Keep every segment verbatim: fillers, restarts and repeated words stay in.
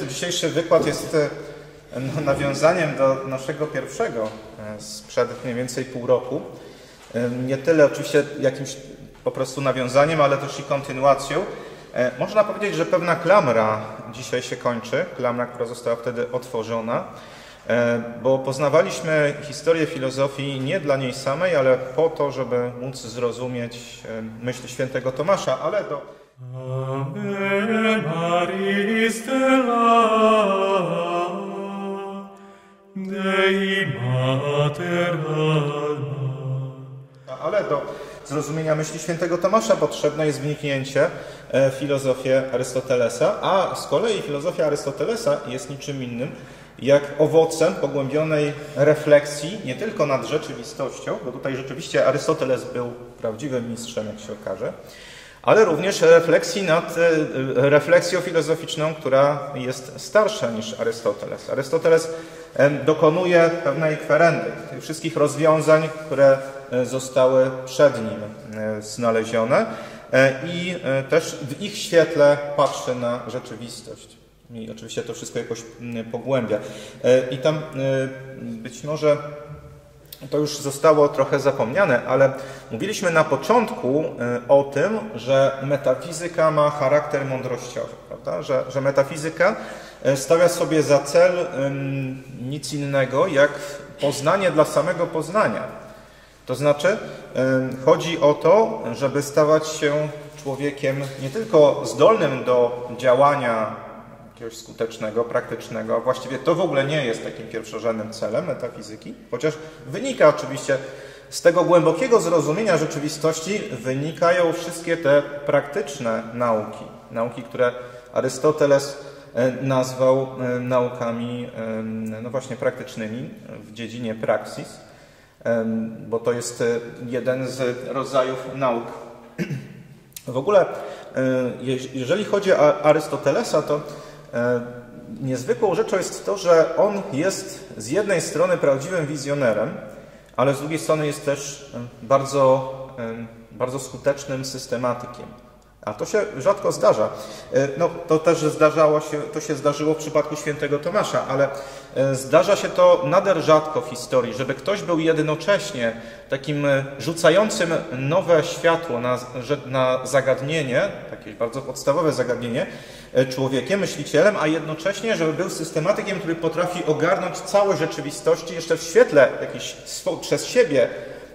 że dzisiejszy wykład jest nawiązaniem do naszego pierwszego sprzed mniej więcej pół roku. Nie tyle oczywiście jakimś po prostu nawiązaniem, ale też i kontynuacją. Można powiedzieć, że pewna klamra dzisiaj się kończy, klamra, która została wtedy otworzona, bo poznawaliśmy historię filozofii nie dla niej samej, ale po to, żeby móc zrozumieć myśl świętego Tomasza, ale do... Ave Maris stella, Dei Mater alma. Ale do zrozumienia myśli świętego Tomasza potrzebne jest wniknięcie w filozofię Arystotelesa, a z kolei filozofia Arystotelesa jest niczym innym jak owocem pogłębionej refleksji nie tylko nad rzeczywistością, bo tutaj rzeczywiście Arystoteles był prawdziwym mistrzem, jak się okaże, ale również refleksji nad refleksją filozoficzną, która jest starsza niż Arystoteles. Arystoteles dokonuje pewnej kwerendy tych wszystkich rozwiązań, które zostały przed nim znalezione i też w ich świetle patrzy na rzeczywistość. I oczywiście to wszystko jakoś pogłębia. I tam być może to już zostało trochę zapomniane, ale mówiliśmy na początku o tym, że metafizyka ma charakter mądrościowy, prawda? Że, że metafizyka stawia sobie za cel nic innego jak poznanie dla samego poznania. To znaczy chodzi o to, żeby stawać się człowiekiem nie tylko zdolnym do działania jakiegoś skutecznego, praktycznego, a właściwie to w ogóle nie jest takim pierwszorzędnym celem metafizyki, chociaż wynika oczywiście z tego głębokiego zrozumienia rzeczywistości, wynikają wszystkie te praktyczne nauki, nauki, które Arystoteles nazwał naukami no właśnie praktycznymi w dziedzinie praksis, bo to jest jeden z rodzajów nauk. W ogóle, jeżeli chodzi o Arystotelesa, to niezwykłą rzeczą jest to, że on jest z jednej strony prawdziwym wizjonerem, ale z drugiej strony jest też bardzo, bardzo skutecznym systematykiem. A to się rzadko zdarza. No, to też zdarzało się, to się zdarzyło w przypadku świętego Tomasza, ale zdarza się to nader rzadko w historii, żeby ktoś był jednocześnie takim rzucającym nowe światło na, na zagadnienie, jakieś bardzo podstawowe zagadnienie, człowiekiem, myślicielem, a jednocześnie, żeby był systematykiem, który potrafi ogarnąć całe rzeczywistości jeszcze w świetle jakichś przez siebie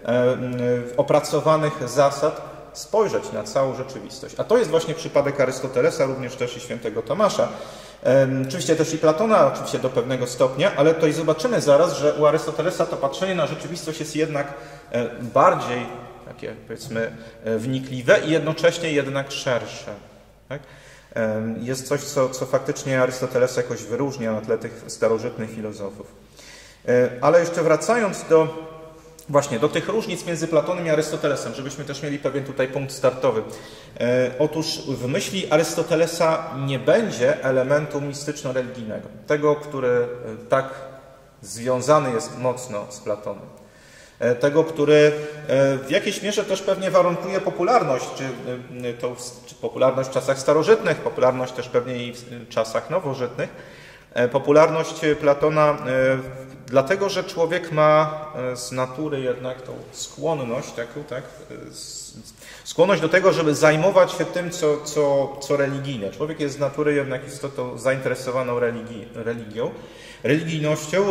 opracowanych zasad, spojrzeć na całą rzeczywistość. A to jest właśnie przypadek Arystotelesa, również też i świętego Tomasza. Oczywiście też i Platona, oczywiście do pewnego stopnia, ale tutaj zobaczymy zaraz, że u Arystotelesa to patrzenie na rzeczywistość jest jednak bardziej takie, powiedzmy, wnikliwe i jednocześnie jednak szersze. Tak? Jest coś, co, co faktycznie Arystotelesa jakoś wyróżnia na tle tych starożytnych filozofów. Ale jeszcze wracając do Właśnie, do tych różnic między Platonem i Arystotelesem, żebyśmy też mieli pewien tutaj punkt startowy. E, otóż w myśli Arystotelesa nie będzie elementu mistyczno-religijnego, tego, który tak związany jest mocno z Platonem. E, tego, który e, w jakiejś mierze też pewnie warunkuje popularność, czy, e, to, czy popularność w czasach starożytnych, popularność też pewnie i w czasach nowożytnych. E, popularność Platona e, Dlatego, że człowiek ma z natury jednak tą skłonność, taką, tak, skłonność do tego, żeby zajmować się tym, co, co, co religijne. Człowiek jest z natury jednak istotą zainteresowaną religii, religią, religijnością,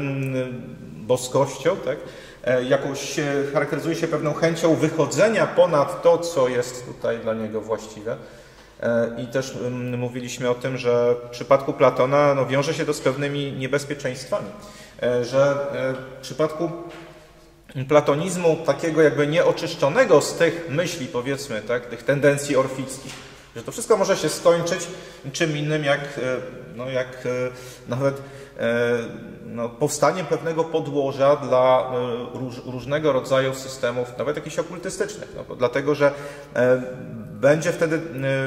boskością, tak, jakąś charakteryzuje się pewną chęcią wychodzenia ponad to, co jest tutaj dla niego właściwe. I też mówiliśmy o tym, że w przypadku Platona no, wiąże się to z pewnymi niebezpieczeństwami. Że w przypadku platonizmu takiego jakby nieoczyszczonego z tych myśli, powiedzmy, tak, tych tendencji orfickich, że to wszystko może się skończyć czym innym jak, no, jak nawet no, powstaniem pewnego podłoża dla róż, różnego rodzaju systemów, nawet jakichś okultystycznych. No, dlatego, że będzie wtedy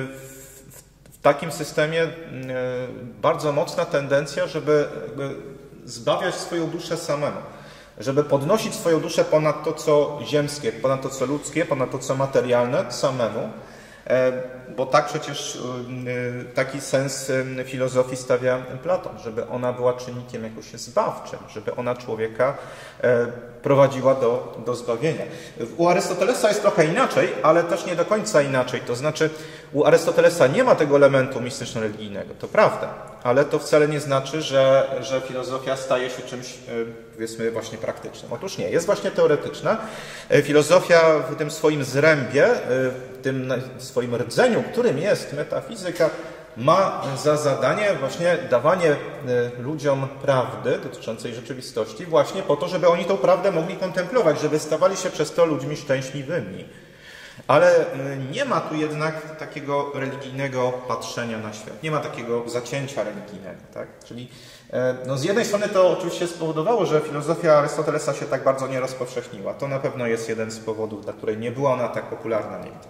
w takim systemie bardzo mocna tendencja, żeby jakby zbawiać swoją duszę samemu, żeby podnosić swoją duszę ponad to, co ziemskie, ponad to, co ludzkie, ponad to, co materialne samemu Bo tak przecież taki sens filozofii stawia Platon, żeby ona była czynnikiem jakoś zbawczym, żeby ona człowieka prowadziła do, do zbawienia. U Arystotelesa jest trochę inaczej, ale też nie do końca inaczej. To znaczy u Arystotelesa nie ma tego elementu mistyczno-religijnego, to prawda, ale to wcale nie znaczy, że, że filozofia staje się czymś, powiedzmy, właśnie praktycznym. Otóż nie, jest właśnie teoretyczna. Filozofia w tym swoim zrębie, w tym swoim rdzeniu, którym jest metafizyka, ma za zadanie właśnie dawanie ludziom prawdy dotyczącej rzeczywistości właśnie po to, żeby oni tą prawdę mogli kontemplować, żeby stawali się przez to ludźmi szczęśliwymi. Ale nie ma tu jednak takiego religijnego patrzenia na świat. Nie ma takiego zacięcia religijnego. Tak? Czyli no z jednej strony to oczywiście spowodowało, że filozofia Arystotelesa się tak bardzo nie rozpowszechniła. To na pewno jest jeden z powodów, dla której nie była ona tak popularna nigdy.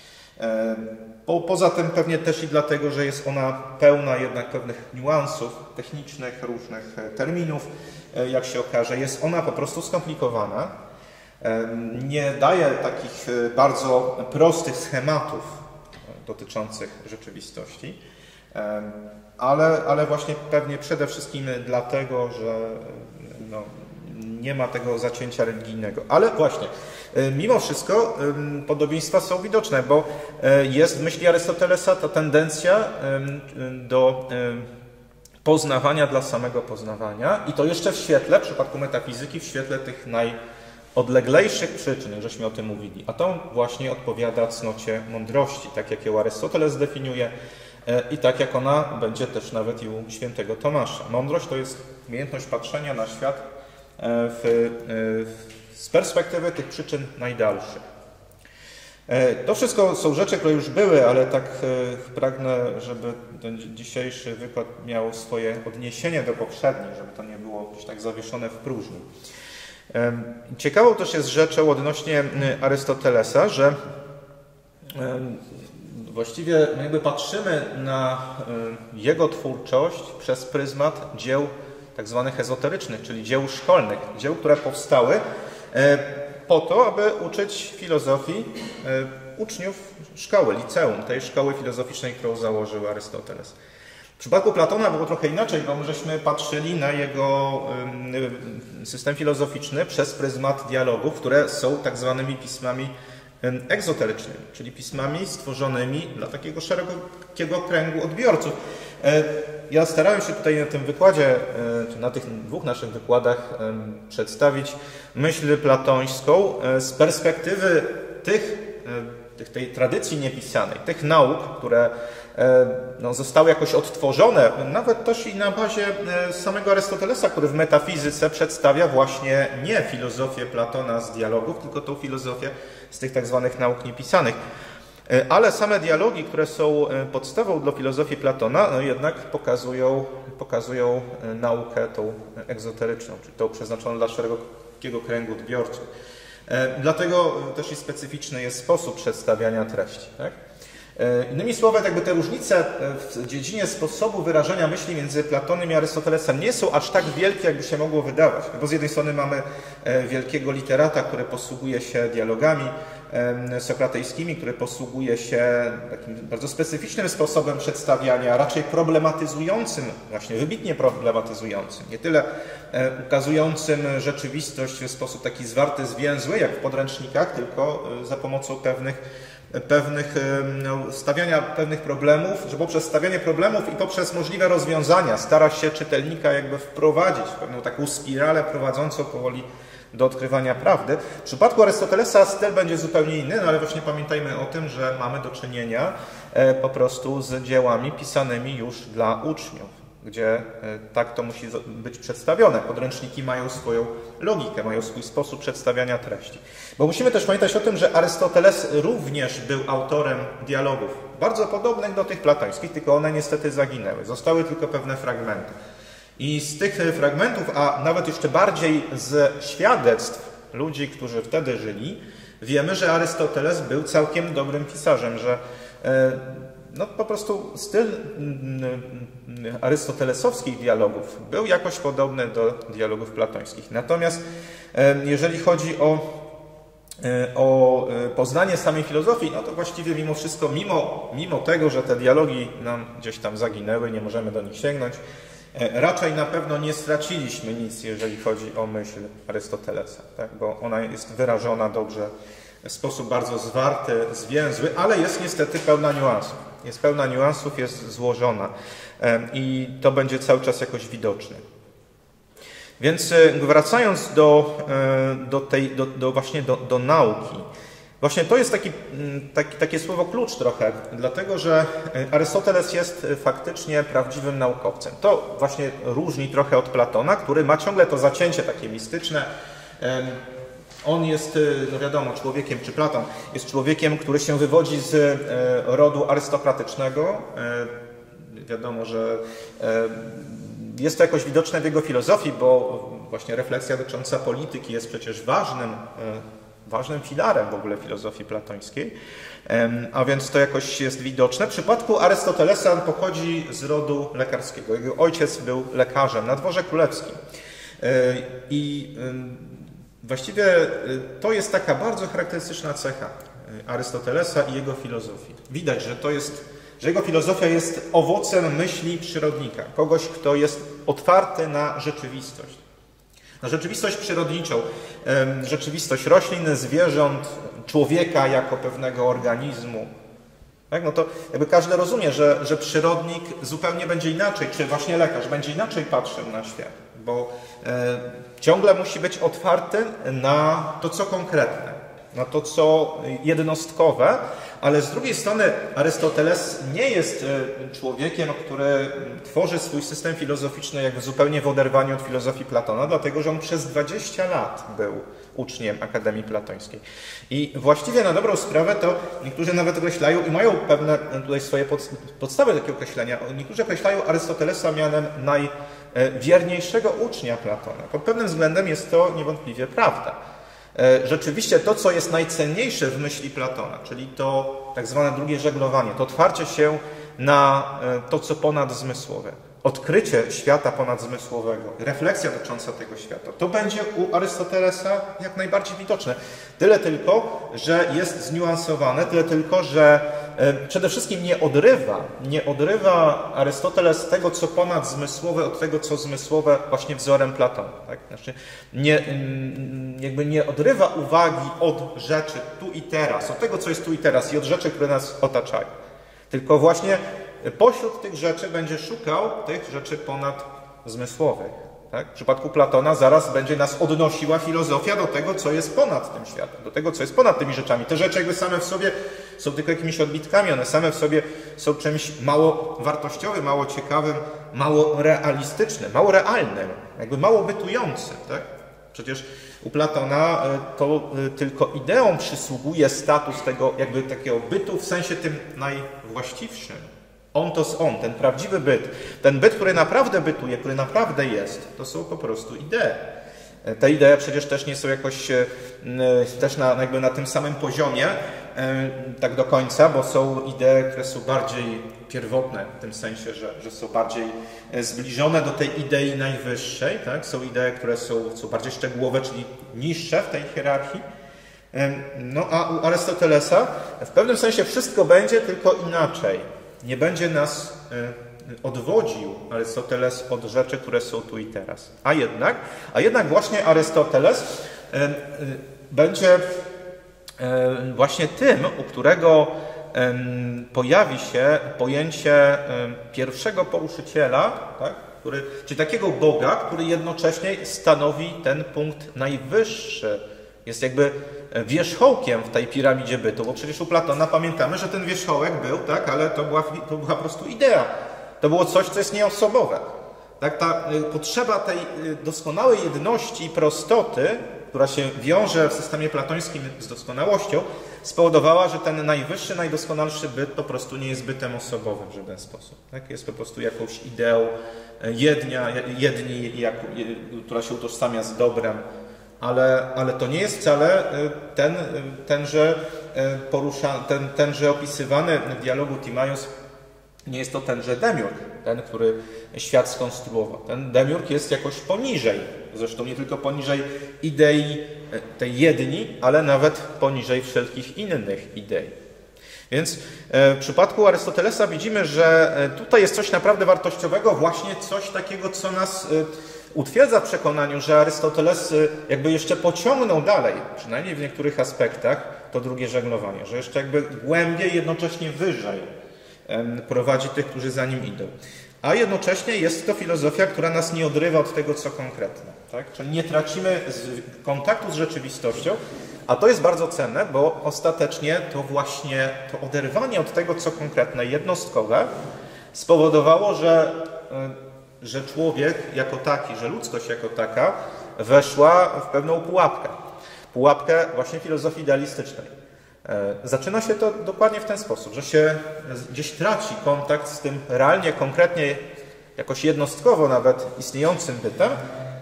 Po, poza tym pewnie też i dlatego, że jest ona pełna jednak pewnych niuansów technicznych, różnych terminów. Jak się okaże, jest ona po prostu skomplikowana. Nie daje takich bardzo prostych schematów dotyczących rzeczywistości, ale, ale właśnie pewnie przede wszystkim dlatego, że no, nie ma tego zacięcia religijnego. Ale właśnie, mimo wszystko podobieństwa są widoczne, bo jest w myśli Arystotelesa ta tendencja do poznawania dla samego poznawania i to jeszcze w świetle, w przypadku metafizyki, w świetle tych najodleglejszych przyczyn, jak żeśmy o tym mówili. A to właśnie odpowiada cnocie mądrości, tak jak ją Arystoteles definiuje i tak jak ona będzie też nawet i u świętego Tomasza. Mądrość to jest umiejętność patrzenia na świat w, z perspektywy tych przyczyn najdalszych. To wszystko są rzeczy, które już były, ale tak pragnę, żeby ten dzisiejszy wykład miał swoje odniesienie do poprzednich, żeby to nie było tak zawieszone w próżni. Ciekawą też jest rzeczą odnośnie Arystotelesa, że właściwie jakby patrzymy na jego twórczość przez pryzmat dzieł tak zwanych ezoterycznych, czyli dzieł szkolnych, dzieł, które powstały po to, aby uczyć filozofii uczniów szkoły, liceum, tej szkoły filozoficznej, którą założył Arystoteles. W przypadku Platona było trochę inaczej, bo żeśmy patrzyli na jego system filozoficzny przez pryzmat dialogów, które są tak zwanymi pismami egzoterycznymi, czyli pismami stworzonymi dla takiego szerokiego kręgu odbiorców. Ja starałem się tutaj na tym wykładzie, czy na tych dwóch naszych wykładach przedstawić myśl platońską z perspektywy tych, tej tradycji niepisanej, tych nauk, które no, zostały jakoś odtworzone, nawet też i na bazie samego Arystotelesa, który w metafizyce przedstawia właśnie nie filozofię Platona z dialogów, tylko tą filozofię z tych tak zwanych nauk niepisanych. Ale same dialogi, które są podstawą dla filozofii Platona, no jednak pokazują, pokazują naukę tą egzoteryczną, czyli tą przeznaczoną dla szerokiego kręgu odbiorców. Dlatego też i specyficzny jest sposób przedstawiania treści. Tak? Innymi słowy, jakby te różnice w dziedzinie sposobu wyrażania myśli między Platonem i Arystotelesem nie są aż tak wielkie, jakby się mogło wydawać. Bo z jednej strony mamy wielkiego literata, który posługuje się dialogami sokratejskimi, który posługuje się takim bardzo specyficznym sposobem przedstawiania, raczej problematyzującym, właśnie wybitnie problematyzującym, nie tyle ukazującym rzeczywistość w sposób taki zwarty, zwięzły, jak w podręcznikach, tylko za pomocą pewnych pewnych, no, stawiania pewnych problemów, że poprzez stawianie problemów i poprzez możliwe rozwiązania stara się czytelnika jakby wprowadzić w pewną taką spiralę prowadzącą powoli do odkrywania prawdy. W przypadku Arystotelesa styl będzie zupełnie inny, no ale właśnie pamiętajmy o tym, że mamy do czynienia po prostu z dziełami pisanymi już dla uczniów, gdzie tak to musi być przedstawione. Podręczniki mają swoją logikę, mają swój sposób przedstawiania treści. Bo musimy też pamiętać o tym, że Arystoteles również był autorem dialogów, bardzo podobnych do tych platońskich, tylko one niestety zaginęły. Zostały tylko pewne fragmenty. I z tych fragmentów, a nawet jeszcze bardziej z świadectw ludzi, którzy wtedy żyli, wiemy, że Arystoteles był całkiem dobrym pisarzem, że no, po prostu styl arystotelesowskich dialogów był jakoś podobny do dialogów platońskich. Natomiast jeżeli chodzi o o poznanie samej filozofii, no to właściwie mimo wszystko, mimo, mimo tego, że te dialogi nam gdzieś tam zaginęły, nie możemy do nich sięgnąć, raczej na pewno nie straciliśmy nic, jeżeli chodzi o myśl Arystotelesa, tak? Bo ona jest wyrażona dobrze w sposób bardzo zwarty, zwięzły, ale jest niestety pełna niuansów. Jest pełna niuansów, jest złożona i to będzie cały czas jakoś widoczne. Więc wracając do, do, tej, do, do właśnie do, do nauki, właśnie to jest taki, taki, takie słowo klucz trochę, dlatego że Arystoteles jest faktycznie prawdziwym naukowcem. To właśnie różni trochę od Platona, który ma ciągle to zacięcie takie mistyczne. On jest, no wiadomo, człowiekiem, czy Platon jest człowiekiem, który się wywodzi z rodu arystokratycznego. Wiadomo, że jest to jakoś widoczne w jego filozofii, bo właśnie refleksja dotycząca polityki jest przecież ważnym, ważnym filarem w ogóle filozofii platońskiej, a więc to jakoś jest widoczne. W przypadku Arystotelesa on pochodzi z rodu lekarskiego. Jego ojciec był lekarzem na dworze królewskim. I właściwie to jest taka bardzo charakterystyczna cecha Arystotelesa i jego filozofii. Widać, że to jest że jego filozofia jest owocem myśli przyrodnika, kogoś, kto jest otwarty na rzeczywistość. Na rzeczywistość przyrodniczą, rzeczywistość roślin, zwierząt, człowieka jako pewnego organizmu. Tak? No to jakby każdy rozumie, że, że przyrodnik zupełnie będzie inaczej, czy właśnie lekarz będzie inaczej patrzył na świat, bo e, ciągle musi być otwarty na to, co konkretne, na to, co jednostkowe, ale z drugiej strony Arystoteles nie jest człowiekiem, który tworzy swój system filozoficzny jakby zupełnie w oderwaniu od filozofii Platona, dlatego że on przez dwadzieścia lat był uczniem Akademii Platońskiej. I właściwie na dobrą sprawę to niektórzy nawet określają, i mają pewne tutaj swoje podstawy takiego określenia, niektórzy określają Arystotelesa mianem najwierniejszego ucznia Platona. Pod pewnym względem jest to niewątpliwie prawda. Rzeczywiście to, co jest najcenniejsze w myśli Platona, czyli to tak zwane drugie żeglowanie, to otwarcie się na to, co ponadzmysłowe, odkrycie świata ponadzmysłowego, refleksja dotycząca tego świata, to będzie u Arystotelesa jak najbardziej widoczne. Tyle tylko, że jest zniuansowane, tyle tylko, że przede wszystkim nie odrywa, nie odrywa Arystoteles tego, co ponadzmysłowe, od tego, co zmysłowe, właśnie wzorem Platona. Tak? Znaczy nie, jakby nie odrywa uwagi od rzeczy tu i teraz, od tego, co jest tu i teraz i od rzeczy, które nas otaczają. Tylko właśnie pośród tych rzeczy będzie szukał tych rzeczy ponadzmysłowych. Tak? W przypadku Platona zaraz będzie nas odnosiła filozofia do tego, co jest ponad tym światem, do tego, co jest ponad tymi rzeczami. Te rzeczy jakby same w sobie są tylko jakimiś odbitkami, one same w sobie są czymś mało wartościowym, mało ciekawym, mało realistycznym, mało realnym, jakby mało bytującym. Tak? Przecież u Platona to tylko ideom przysługuje status tego jakby takiego bytu w sensie tym najwłaściwszym. On to jest on, ten prawdziwy byt. Ten byt, który naprawdę bytuje, który naprawdę jest, to są po prostu idee. Te idee przecież też nie są jakoś też na, jakby na tym samym poziomie tak do końca, bo są idee, które są bardziej pierwotne w tym sensie, że, że są bardziej zbliżone do tej idei najwyższej. Tak? Są idee, które są, są bardziej szczegółowe, czyli niższe w tej hierarchii. No a u Arystotelesa w pewnym sensie wszystko będzie, tylko inaczej. Nie będzie nas odwodził Arystoteles od rzeczy, które są tu i teraz. A jednak, a jednak właśnie Arystoteles będzie właśnie tym, u którego pojawi się pojęcie pierwszego poruszyciela, tak? Który, czyli takiego Boga, który jednocześnie stanowi ten punkt najwyższy. Jest jakby wierzchołkiem w tej piramidzie bytu, bo przecież u Platona pamiętamy, że ten wierzchołek był, tak, ale to była, to była po prostu idea. To było coś, co jest nieosobowe. Tak, ta potrzeba tej doskonałej jedności i prostoty, która się wiąże w systemie platońskim z doskonałością, spowodowała, że ten najwyższy, najdoskonalszy byt po prostu nie jest bytem osobowym w żaden sposób. Tak? Jest po prostu jakąś ideą jednia, jedni, jak, która się utożsamia z dobrem. Ale, ale to nie jest wcale ten, tenże, porusza, ten, tenże opisywany w dialogu Timaios, nie jest to tenże demiurg. ten, który świat skonstruował. Ten demiurg jest jakoś poniżej, zresztą nie tylko poniżej idei tej jedni, ale nawet poniżej wszelkich innych idei. Więc w przypadku Arystotelesa widzimy, że tutaj jest coś naprawdę wartościowego, właśnie coś takiego, co nas utwierdza w przekonaniu, że Arystoteles jakby jeszcze pociągnął dalej, przynajmniej w niektórych aspektach, to drugie żeglowanie, że jeszcze jakby głębiej, jednocześnie wyżej prowadzi tych, którzy za nim idą. A jednocześnie jest to filozofia, która nas nie odrywa od tego, co konkretne. Tak? Czyli nie tracimy kontaktu z rzeczywistością, a to jest bardzo cenne, bo ostatecznie to właśnie to oderwanie od tego, co konkretne, jednostkowe, spowodowało, że, że człowiek jako taki, że ludzkość jako taka weszła w pewną pułapkę. Pułapkę właśnie filozofii idealistycznej. Zaczyna się to dokładnie w ten sposób, że się gdzieś traci kontakt z tym realnie, konkretnie, jakoś jednostkowo nawet istniejącym bytem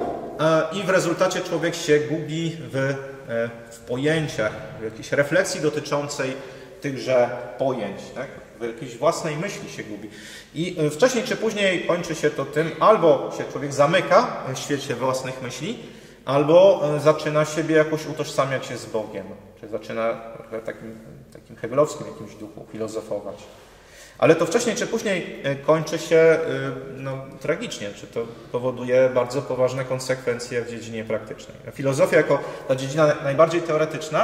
i w rezultacie człowiek się gubi w, w pojęciach, w jakiejś refleksji dotyczącej tychże pojęć, tak? W jakiejś własnej myśli się gubi. I wcześniej czy później kończy się to tym, albo się człowiek zamyka w świecie własnych myśli, albo zaczyna siebie jakoś utożsamiać się z Bogiem. Czy zaczyna w takim, takim hegelowskim jakimś duchu filozofować. Ale to wcześniej czy później kończy się no, tragicznie, czy to powoduje bardzo poważne konsekwencje w dziedzinie praktycznej. Filozofia jako ta dziedzina najbardziej teoretyczna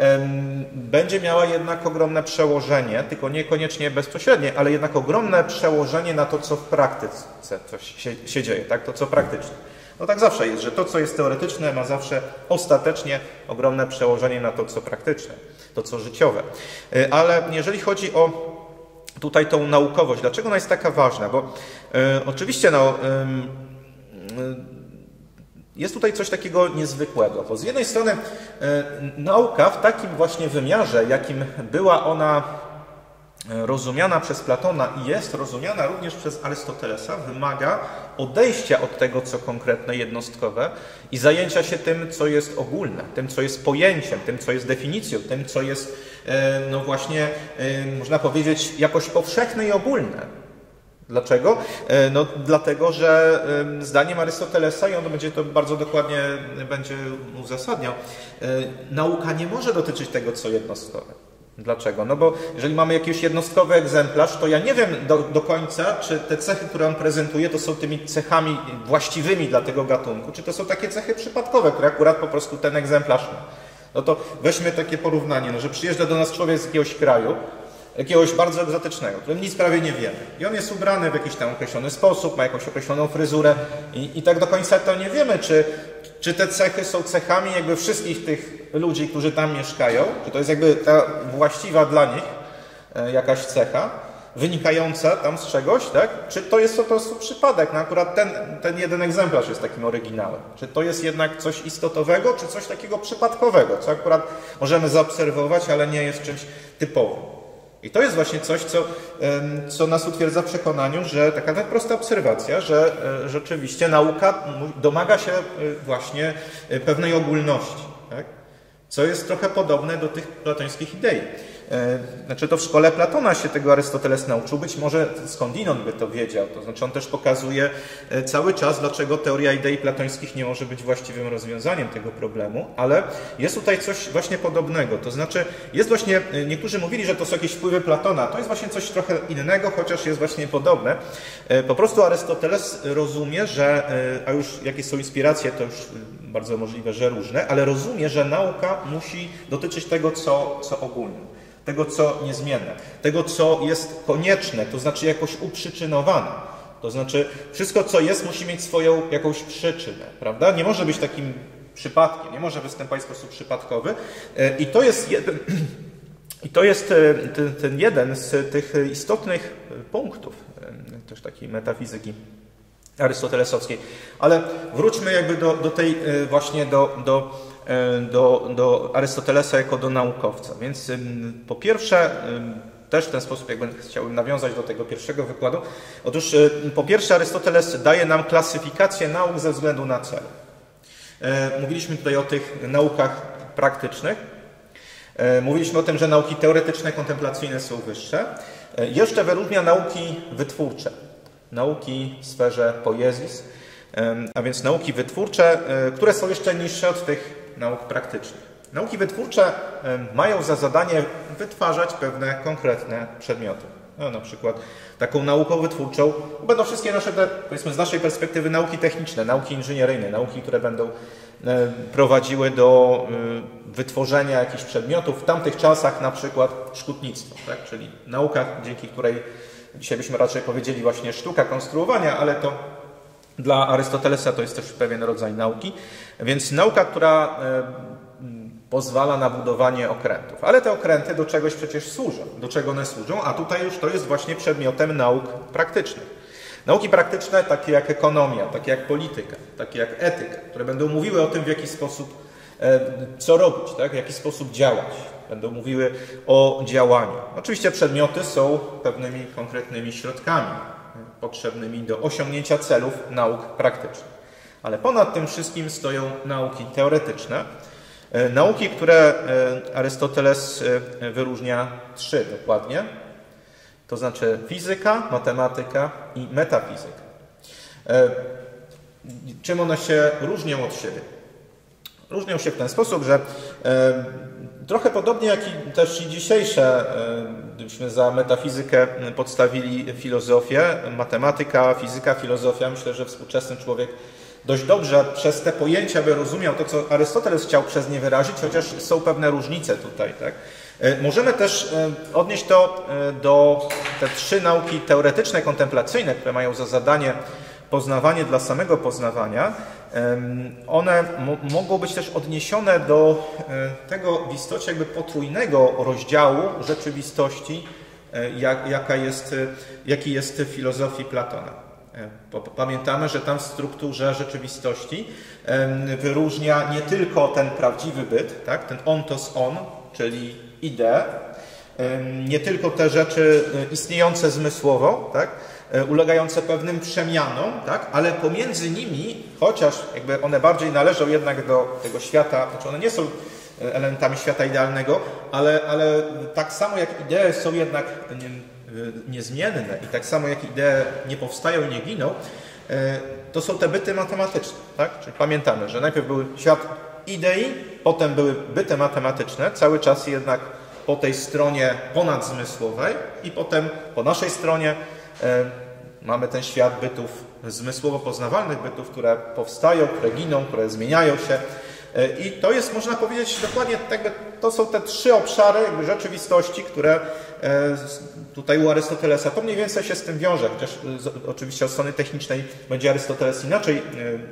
będzie miała jednak ogromne przełożenie, tylko niekoniecznie bezpośrednie, ale jednak ogromne przełożenie na to, co w praktyce coś się, się dzieje, tak? To co praktyczne. No tak zawsze jest, że to, co jest teoretyczne, ma zawsze ostatecznie ogromne przełożenie na to, co praktyczne, to, co życiowe. Ale jeżeli chodzi o tutaj tą naukowość, dlaczego ona jest taka ważna? Bo e, oczywiście no, e, jest tutaj coś takiego niezwykłego, bo z jednej strony e, nauka w takim właśnie wymiarze, jakim była ona rozumiana przez Platona i jest rozumiana również przez Arystotelesa, wymaga odejścia od tego, co konkretne, jednostkowe i zajęcia się tym, co jest ogólne, tym, co jest pojęciem, tym, co jest definicją, tym, co jest, no właśnie, można powiedzieć, jakoś powszechne i ogólne. Dlaczego? No dlatego, że zdaniem Arystotelesa, i on będzie to bardzo dokładnie będzie uzasadniał, nauka nie może dotyczyć tego, co jednostkowe. Dlaczego? No bo jeżeli mamy jakiś jednostkowy egzemplarz, to ja nie wiem do, do końca, czy te cechy, które on prezentuje, to są tymi cechami właściwymi dla tego gatunku, czy to są takie cechy przypadkowe, które akurat po prostu ten egzemplarz ma. No to weźmy takie porównanie, no, że przyjeżdża do nas człowiek z jakiegoś kraju, jakiegoś bardzo egzotycznego, o którym nic prawie nie wiemy. I on jest ubrany w jakiś tam określony sposób, ma jakąś określoną fryzurę i, i tak do końca to nie wiemy, czy, czy te cechy są cechami jakby wszystkich tych ludzi, którzy tam mieszkają, czy to jest jakby ta właściwa dla nich jakaś cecha, wynikająca tam z czegoś, tak? Czy to jest po prostu przypadek? No akurat ten, ten jeden egzemplarz jest takim oryginałem. Czy to jest jednak coś istotowego, czy coś takiego przypadkowego, co akurat możemy zaobserwować, ale nie jest czymś typowym. I to jest właśnie coś, co, co nas utwierdza w przekonaniu, że taka nawet prosta obserwacja, że rzeczywiście nauka domaga się właśnie pewnej ogólności, tak? Co jest trochę podobne do tych platońskich idei. Znaczy to w szkole Platona się tego Arystoteles nauczył, być może skądinąd by to wiedział, to znaczy on też pokazuje cały czas, dlaczego teoria idei platońskich nie może być właściwym rozwiązaniem tego problemu, ale jest tutaj coś właśnie podobnego, to znaczy jest właśnie, niektórzy mówili, że to są jakieś wpływy Platona, to jest właśnie coś trochę innego, chociaż jest właśnie podobne. Po prostu Arystoteles rozumie, że, a już jakie są inspiracje, to już bardzo możliwe, że różne, ale rozumie, że nauka musi dotyczyć tego, co, co ogólne. Tego, co niezmienne, tego, co jest konieczne, to znaczy jakoś uprzyczynowane. To znaczy wszystko, co jest, musi mieć swoją jakąś przyczynę, prawda? Nie może być takim przypadkiem, nie może występować w sposób przypadkowy. I to jest jeden, i to jest ten, ten jeden z tych istotnych punktów też takiej metafizyki arystotelesowskiej. Ale wróćmy jakby do, do tej właśnie do, do Do, do Arystotelesa jako do naukowca. Więc po pierwsze, też w ten sposób jakby chciałbym nawiązać do tego pierwszego wykładu. Otóż po pierwsze Arystoteles daje nam klasyfikację nauk ze względu na cel. Mówiliśmy tutaj o tych naukach praktycznych. Mówiliśmy o tym, że nauki teoretyczne, kontemplacyjne są wyższe. Jeszcze wyróżnia nauki wytwórcze. nauki w sferze poiesis, a więc nauki wytwórcze, które są jeszcze niższe od tych nauk praktycznych. Nauki wytwórcze mają za zadanie wytwarzać pewne konkretne przedmioty. No, na przykład taką nauką wytwórczą będą wszystkie nasze, powiedzmy z naszej perspektywy, nauki techniczne, nauki inżynieryjne, nauki, które będą prowadziły do wytworzenia jakichś przedmiotów. W tamtych czasach na przykład szkutnictwo, tak? Czyli nauka, dzięki której dzisiaj byśmy raczej powiedzieli właśnie sztuka konstruowania, ale to dla Arystotelesa to jest też pewien rodzaj nauki. Więc nauka, która pozwala na budowanie okrętów. Ale te okręty do czegoś przecież służą. Do czego one służą? A tutaj już to jest właśnie przedmiotem nauk praktycznych. Nauki praktyczne, takie jak ekonomia, takie jak polityka, takie jak etyka, które będą mówiły o tym, w jaki sposób, co robić, tak? W jaki sposób działać. Będą mówiły o działaniu. Oczywiście przedmioty są pewnymi konkretnymi środkami potrzebnymi do osiągnięcia celów nauk praktycznych. Ale ponad tym wszystkim stoją nauki teoretyczne. Nauki, które Arystoteles wyróżnia trzy dokładnie. To znaczy fizyka, matematyka i metafizyka. Czym one się różnią od siebie? Różnią się w ten sposób, że trochę podobnie jak i też i dzisiejsze, gdybyśmy za metafizykę podstawili filozofię, matematyka, fizyka, filozofia, myślę, że współczesny człowiek dość dobrze przez te pojęcia by rozumiał to, co Arystoteles chciał przez nie wyrazić, chociaż są pewne różnice tutaj, tak? Możemy też odnieść to do te trzy nauki teoretyczne, kontemplacyjne, które mają za zadanie poznawanie dla samego poznawania. One mogą być też odniesione do tego w istocie jakby potrójnego rozdziału rzeczywistości, jak, jaka jest, jaki jest w filozofii Platona. Pamiętamy, że tam w strukturze rzeczywistości wyróżnia nie tylko ten prawdziwy byt, tak, ten ontos on, czyli idee, nie tylko te rzeczy istniejące zmysłowo, tak, ulegające pewnym przemianom, tak, ale pomiędzy nimi, chociaż jakby one bardziej należą jednak do tego świata, znaczy one nie są elementami świata idealnego, ale, ale tak samo jak idee są jednak niezmienne i tak samo jak idee nie powstają i nie giną, to są te byty matematyczne. Tak? Czyli pamiętamy, że najpierw był świat idei, potem były byty matematyczne, cały czas jednak po tej stronie ponadzmysłowej i potem po naszej stronie mamy ten świat bytów zmysłowo-poznawalnych, bytów, które powstają, które giną, które zmieniają się. I to jest, można powiedzieć, dokładnie jakby, to są te trzy obszary jakby rzeczywistości, które tutaj u Arystotelesa, to mniej więcej się z tym wiąże, chociaż oczywiście od strony technicznej będzie Arystoteles inaczej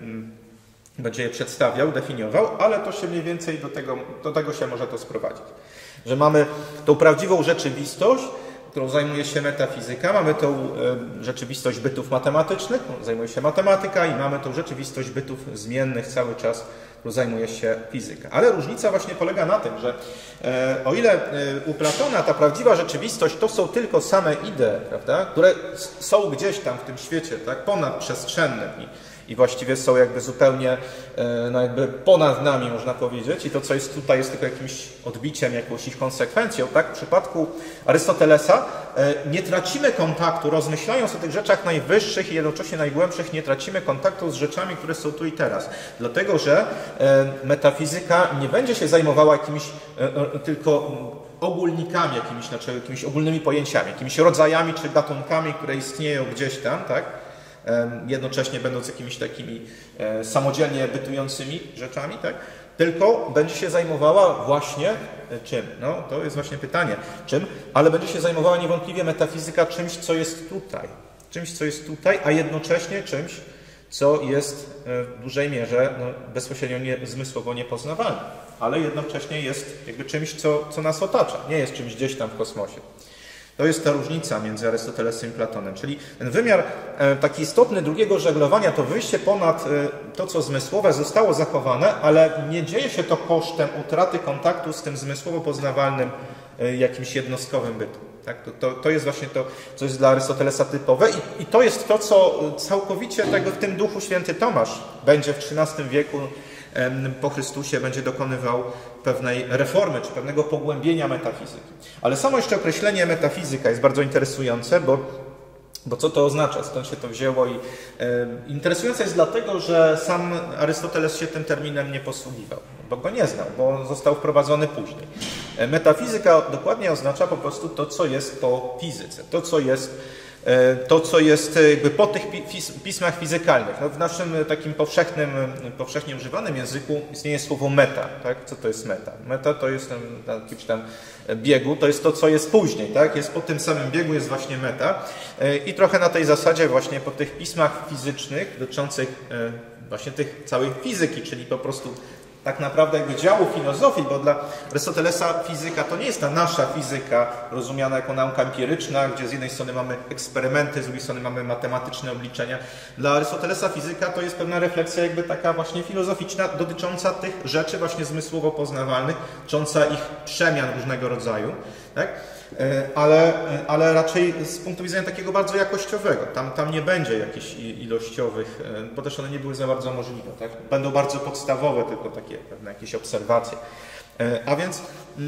będzie je przedstawiał, definiował, ale to się mniej więcej do tego, do tego się może to sprowadzić. Że mamy tą prawdziwą rzeczywistość, którą zajmuje się metafizyka, mamy tą rzeczywistość bytów matematycznych, którą zajmuje się matematyka i mamy tą rzeczywistość bytów zmiennych cały czas, którą zajmuje się fizyka. Ale różnica właśnie polega na tym, że o ile u Platona ta prawdziwa rzeczywistość to są tylko same idee, prawda, które są gdzieś tam w tym świecie, tak, ponadprzestrzennym i i właściwie są jakby zupełnie no jakby ponad nami, można powiedzieć. I to, co jest tutaj, jest tylko jakimś odbiciem, jakąś ich konsekwencją. Tak? W przypadku Arystotelesa nie tracimy kontaktu, rozmyślając o tych rzeczach najwyższych i jednocześnie najgłębszych, nie tracimy kontaktu z rzeczami, które są tu i teraz. Dlatego, że metafizyka nie będzie się zajmowała jakimiś tylko ogólnikami, jakimiś, znaczy jakimiś ogólnymi pojęciami, jakimiś rodzajami czy gatunkami, które istnieją gdzieś tam, tak? Jednocześnie będąc jakimiś takimi e, samodzielnie bytującymi rzeczami, tak? Tylko będzie się zajmowała właśnie czym? No, to jest właśnie pytanie. Czym? Ale będzie się zajmowała niewątpliwie metafizyka czymś, co jest tutaj. Czymś, co jest tutaj, a jednocześnie czymś, co jest w dużej mierze no, bezpośrednio nie, zmysłowo niepoznawalne. Ale jednocześnie jest jakby czymś, co, co nas otacza. Nie jest czymś gdzieś tam w kosmosie. To jest ta różnica między Arystotelesem i Platonem. Czyli ten wymiar taki istotny drugiego żeglowania, to wyjście ponad to, co zmysłowe, zostało zachowane, ale nie dzieje się to kosztem utraty kontaktu z tym zmysłowo-poznawalnym jakimś jednostkowym bytem. Tak? To, to, to jest właśnie to, co jest dla Arystotelesa typowe i, i to jest to, co całkowicie tego w tym duchu święty Tomasz będzie w trzynastym wieku po Chrystusie będzie dokonywał pewnej reformy, czy pewnego pogłębienia metafizyki. Ale samo jeszcze określenie metafizyka jest bardzo interesujące, bo Bo co to oznacza, skąd się to wzięło? I, e, interesujące jest dlatego, że sam Arystoteles się tym terminem nie posługiwał, bo go nie znał, bo został wprowadzony później. E, metafizyka dokładnie oznacza po prostu to, co jest po fizyce, to, co jest, e, to, co jest jakby po tych pismach fizykalnych. No, w naszym takim powszechnym, powszechnie używanym języku istnieje słowo meta. Tak? Co to jest meta? Meta to jest na jakimś tam biegu, to jest to, co jest później, tak? Jest po tym samym biegu, jest właśnie meta. I trochę na tej zasadzie właśnie po tych pismach fizycznych dotyczących właśnie tych całej fizyki, czyli po prostu tak naprawdę jakby działu filozofii, bo dla Arystotelesa fizyka to nie jest ta nasza fizyka rozumiana jako nauka empiryczna, gdzie z jednej strony mamy eksperymenty, z drugiej strony mamy matematyczne obliczenia. Dla Arystotelesa fizyka to jest pewna refleksja jakby taka właśnie filozoficzna dotycząca tych rzeczy właśnie zmysłowo poznawalnych, dotycząca ich przemian różnego rodzaju, tak? Ale, ale raczej z punktu widzenia takiego bardzo jakościowego. Tam, tam nie będzie jakichś ilościowych, bo też one nie były za bardzo możliwe. Tak? Będą bardzo podstawowe, tylko takie pewne jakieś obserwacje. A więc,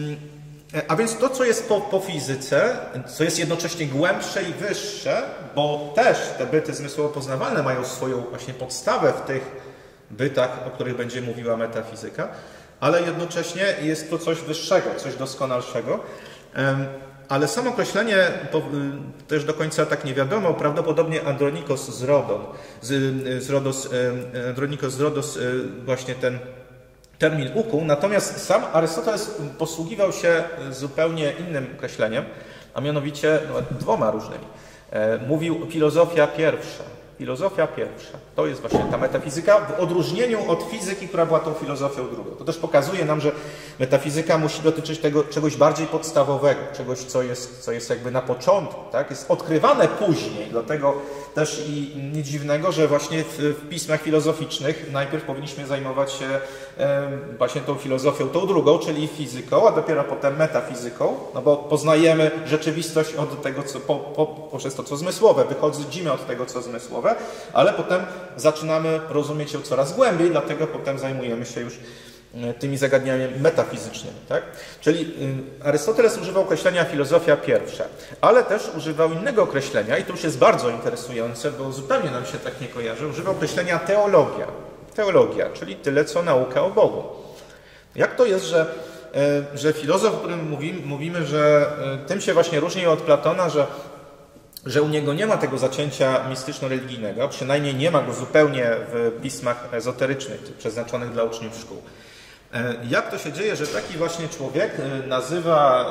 a więc to, co jest po, po fizyce, co jest jednocześnie głębsze i wyższe, bo też te byty zmysłowo-poznawalne mają swoją właśnie podstawę w tych bytach, o których będzie mówiła metafizyka, ale jednocześnie jest to coś wyższego, coś doskonalszego. Ale samo określenie też do końca tak nie wiadomo, prawdopodobnie Andronikos z Rodon, z, z Rodos, Andronikos z Rodos właśnie ten termin ukuł, natomiast sam Arystoteles posługiwał się zupełnie innym określeniem, a mianowicie no, dwoma różnymi. Mówił filozofia pierwsza. Filozofia pierwsza. To jest właśnie ta metafizyka w odróżnieniu od fizyki, która była tą filozofią drugą. To też pokazuje nam, że metafizyka musi dotyczyć tego czegoś bardziej podstawowego, czegoś, co jest, co jest jakby na początku, tak? Jest odkrywane później, dlatego też i nic dziwnego, że właśnie w, w pismach filozoficznych najpierw powinniśmy zajmować się e, właśnie tą filozofią, tą drugą, czyli fizyką, a dopiero potem metafizyką, no bo poznajemy rzeczywistość od tego, co, po, po, poprzez to, co zmysłowe, wychodzimy od tego, co zmysłowe, ale potem zaczynamy rozumieć ją coraz głębiej, dlatego potem zajmujemy się już tymi zagadnieniami metafizycznymi. Tak? Czyli Arystoteles używał określenia filozofia pierwsza, ale też używał innego określenia i to już jest bardzo interesujące, bo zupełnie nam się tak nie kojarzy. Używał określenia teologia. Teologia, czyli tyle, co nauka o Bogu. Jak to jest, że, że filozof, o którym mówimy, mówimy, że tym się właśnie różni od Platona, że że u niego nie ma tego zacięcia mistyczno-religijnego, przynajmniej nie ma go zupełnie w pismach ezoterycznych, przeznaczonych dla uczniów szkół. Jak to się dzieje, że taki właśnie człowiek nazywa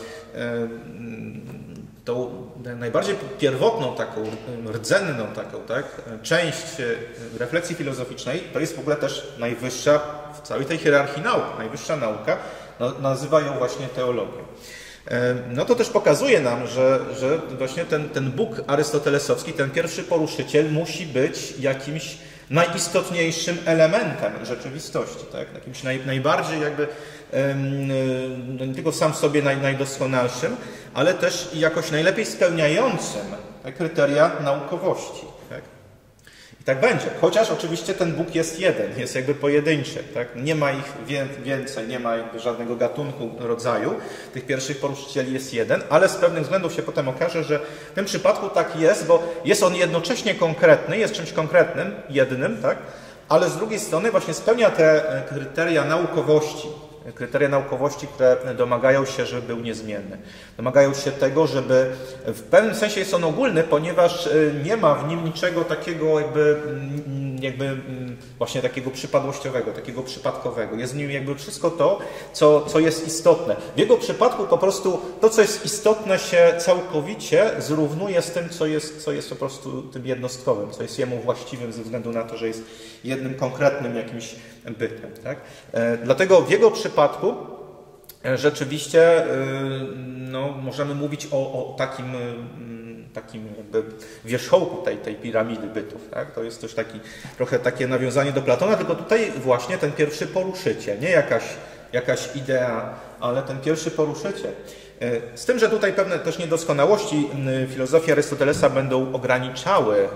tą najbardziej pierwotną, taką rdzenną taką, tak, część refleksji filozoficznej, to jest w ogóle też najwyższa w całej tej hierarchii nauk, najwyższa nauka, no, nazywa ją właśnie teologią. No to też pokazuje nam, że, że właśnie ten, ten Bóg arystotelesowski, ten pierwszy poruszyciel musi być jakimś najistotniejszym elementem rzeczywistości, tak? Jakimś naj, najbardziej jakby nie tylko sam w sobie naj, najdoskonalszym, ale też jakoś najlepiej spełniającym kryteria naukowości. Tak? I tak będzie. Chociaż oczywiście ten Bóg jest jeden, jest jakby pojedynczy. Tak? Nie ma ich więcej, nie ma jakby żadnego gatunku, rodzaju. Tych pierwszych poruszycieli jest jeden, ale z pewnych względów się potem okaże, że w tym przypadku tak jest, bo jest on jednocześnie konkretny, jest czymś konkretnym, jednym, tak? Ale z drugiej strony właśnie spełnia te kryteria naukowości. Kryteria naukowości, które domagają się, żeby był niezmienny. Domagają się tego, żeby w pewnym sensie jest on ogólny, ponieważ nie ma w nim niczego takiego jakby, jakby właśnie takiego przypadłościowego, takiego przypadkowego. Jest w nim jakby wszystko to, co, co jest istotne. W jego przypadku po prostu to, co jest istotne, się całkowicie zrównuje z tym, co jest, co jest po prostu tym jednostkowym, co jest jemu właściwym ze względu na to, że jest jednym konkretnym jakimś bytem. Tak? E, dlatego w jego przypadku e, rzeczywiście e, no, możemy mówić o, o takim, e, takim jakby wierzchołku tej, tej piramidy bytów. Tak? To jest też taki, trochę takie nawiązanie do Platona, tylko tutaj właśnie ten pierwszy poruszyciel, nie jakaś, jakaś idea, ale ten pierwszy poruszyciel. E, z tym, że tutaj pewne też niedoskonałości filozofii Arystotelesa będą ograniczały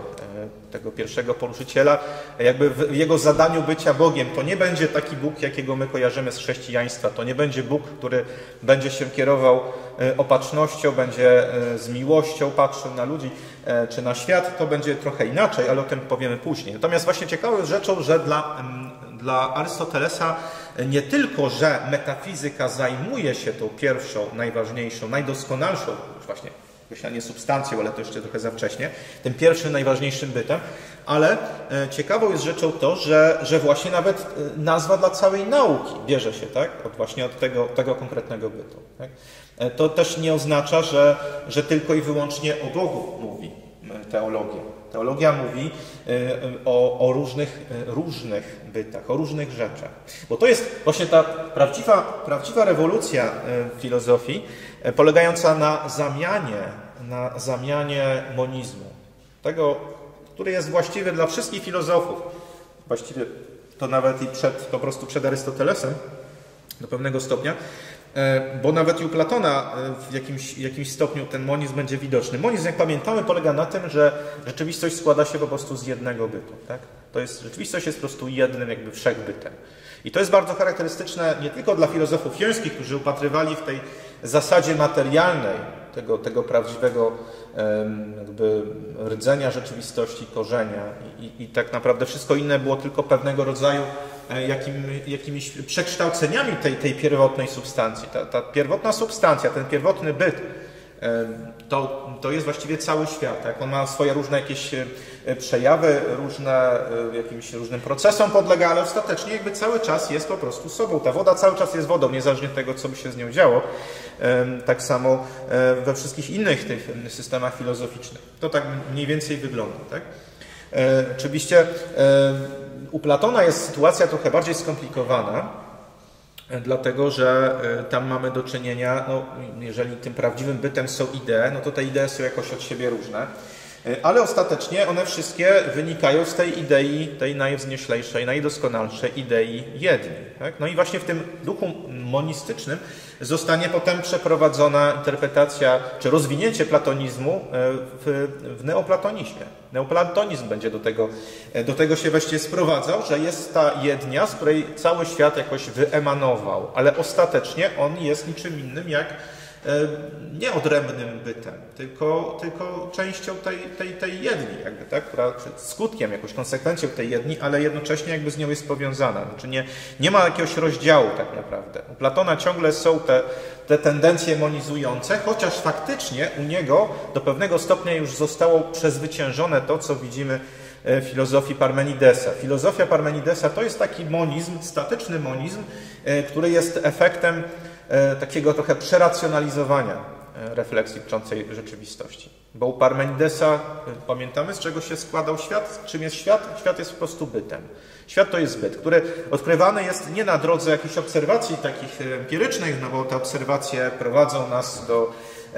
tego pierwszego poruszyciela, jakby w jego zadaniu bycia Bogiem. To nie będzie taki Bóg, jakiego my kojarzymy z chrześcijaństwa. To nie będzie Bóg, który będzie się kierował opatrznością, będzie z miłością patrzył na ludzi czy na świat. To będzie trochę inaczej, ale o tym powiemy później. Natomiast właśnie ciekawą jest rzeczą, że dla, dla Arystotelesa nie tylko, że metafizyka zajmuje się tą pierwszą, najważniejszą, najdoskonalszą, już właśnie określanie substancją, ale to jeszcze trochę za wcześnie, tym pierwszym, najważniejszym bytem, ale ciekawą jest rzeczą to, że, że właśnie nawet nazwa dla całej nauki bierze się tak, od właśnie od tego, tego konkretnego bytu. Tak? To też nie oznacza, że, że tylko i wyłącznie o Bogu mówi teologia. Teologia mówi o, o różnych, różnych bytach, o różnych rzeczach. Bo to jest właśnie ta prawdziwa, prawdziwa rewolucja filozofii, polegająca na zamianie, na zamianie monizmu. Tego, który jest właściwy dla wszystkich filozofów. Właściwie to nawet i przed, po prostu przed Arystotelesem do pewnego stopnia. Bo nawet i u Platona w jakimś, jakimś stopniu ten monizm będzie widoczny. Monizm, jak pamiętamy, polega na tym, że rzeczywistość składa się po prostu z jednego bytu. Tak? To jest, rzeczywistość jest po prostu jednym jakby wszechbytem. I to jest bardzo charakterystyczne nie tylko dla filozofów jońskich, którzy upatrywali w tej zasadzie materialnej tego, tego prawdziwego jakby rdzenia rzeczywistości, korzenia i, i, i tak naprawdę wszystko inne było tylko pewnego rodzaju jakim, jakimiś przekształceniami tej, tej pierwotnej substancji. Ta, ta pierwotna substancja, ten pierwotny byt, to, to jest właściwie cały świat. Tak? On ma swoje różne jakieś przejawy, różne, jakimś różnym procesom podlega, ale ostatecznie jakby cały czas jest po prostu sobą. Ta woda cały czas jest wodą, niezależnie od tego, co by się z nią działo. Tak samo we wszystkich innych tych systemach filozoficznych. To tak mniej więcej wygląda. Tak? Oczywiście u Platona jest sytuacja trochę bardziej skomplikowana, dlatego że tam mamy do czynienia, no, jeżeli tym prawdziwym bytem są idee, no to te idee są jakoś od siebie różne, ale ostatecznie one wszystkie wynikają z tej idei, tej najwznioślejszej, najdoskonalszej idei jedni. Tak? No i właśnie w tym duchu monistycznym zostanie potem przeprowadzona interpretacja, czy rozwinięcie platonizmu w, w neoplatonizmie. Neoplatonizm będzie do tego, do tego się właściwie sprowadzał, że jest ta jednia, z której cały świat jakoś wyemanował, ale ostatecznie on jest niczym innym jak nie odrębnym bytem, tylko, tylko częścią tej, tej, tej jedni, jakby, tak? Która, skutkiem, jakąś konsekwencją tej jedni, ale jednocześnie jakby z nią jest powiązana. Znaczy nie, nie ma jakiegoś rozdziału tak naprawdę. U Platona ciągle są te, te tendencje monizujące, chociaż faktycznie u niego do pewnego stopnia już zostało przezwyciężone to, co widzimy w filozofii Parmenidesa. Filozofia Parmenidesa to jest taki monizm, statyczny monizm, który jest efektem takiego trochę przeracjonalizowania refleksji dotyczącej rzeczywistości. Bo u Parmenidesa pamiętamy, z czego się składał świat? Czym jest świat? Świat jest po prostu bytem. Świat to jest byt, który odkrywany jest nie na drodze jakichś obserwacji takich empirycznych, no bo te obserwacje prowadzą nas do,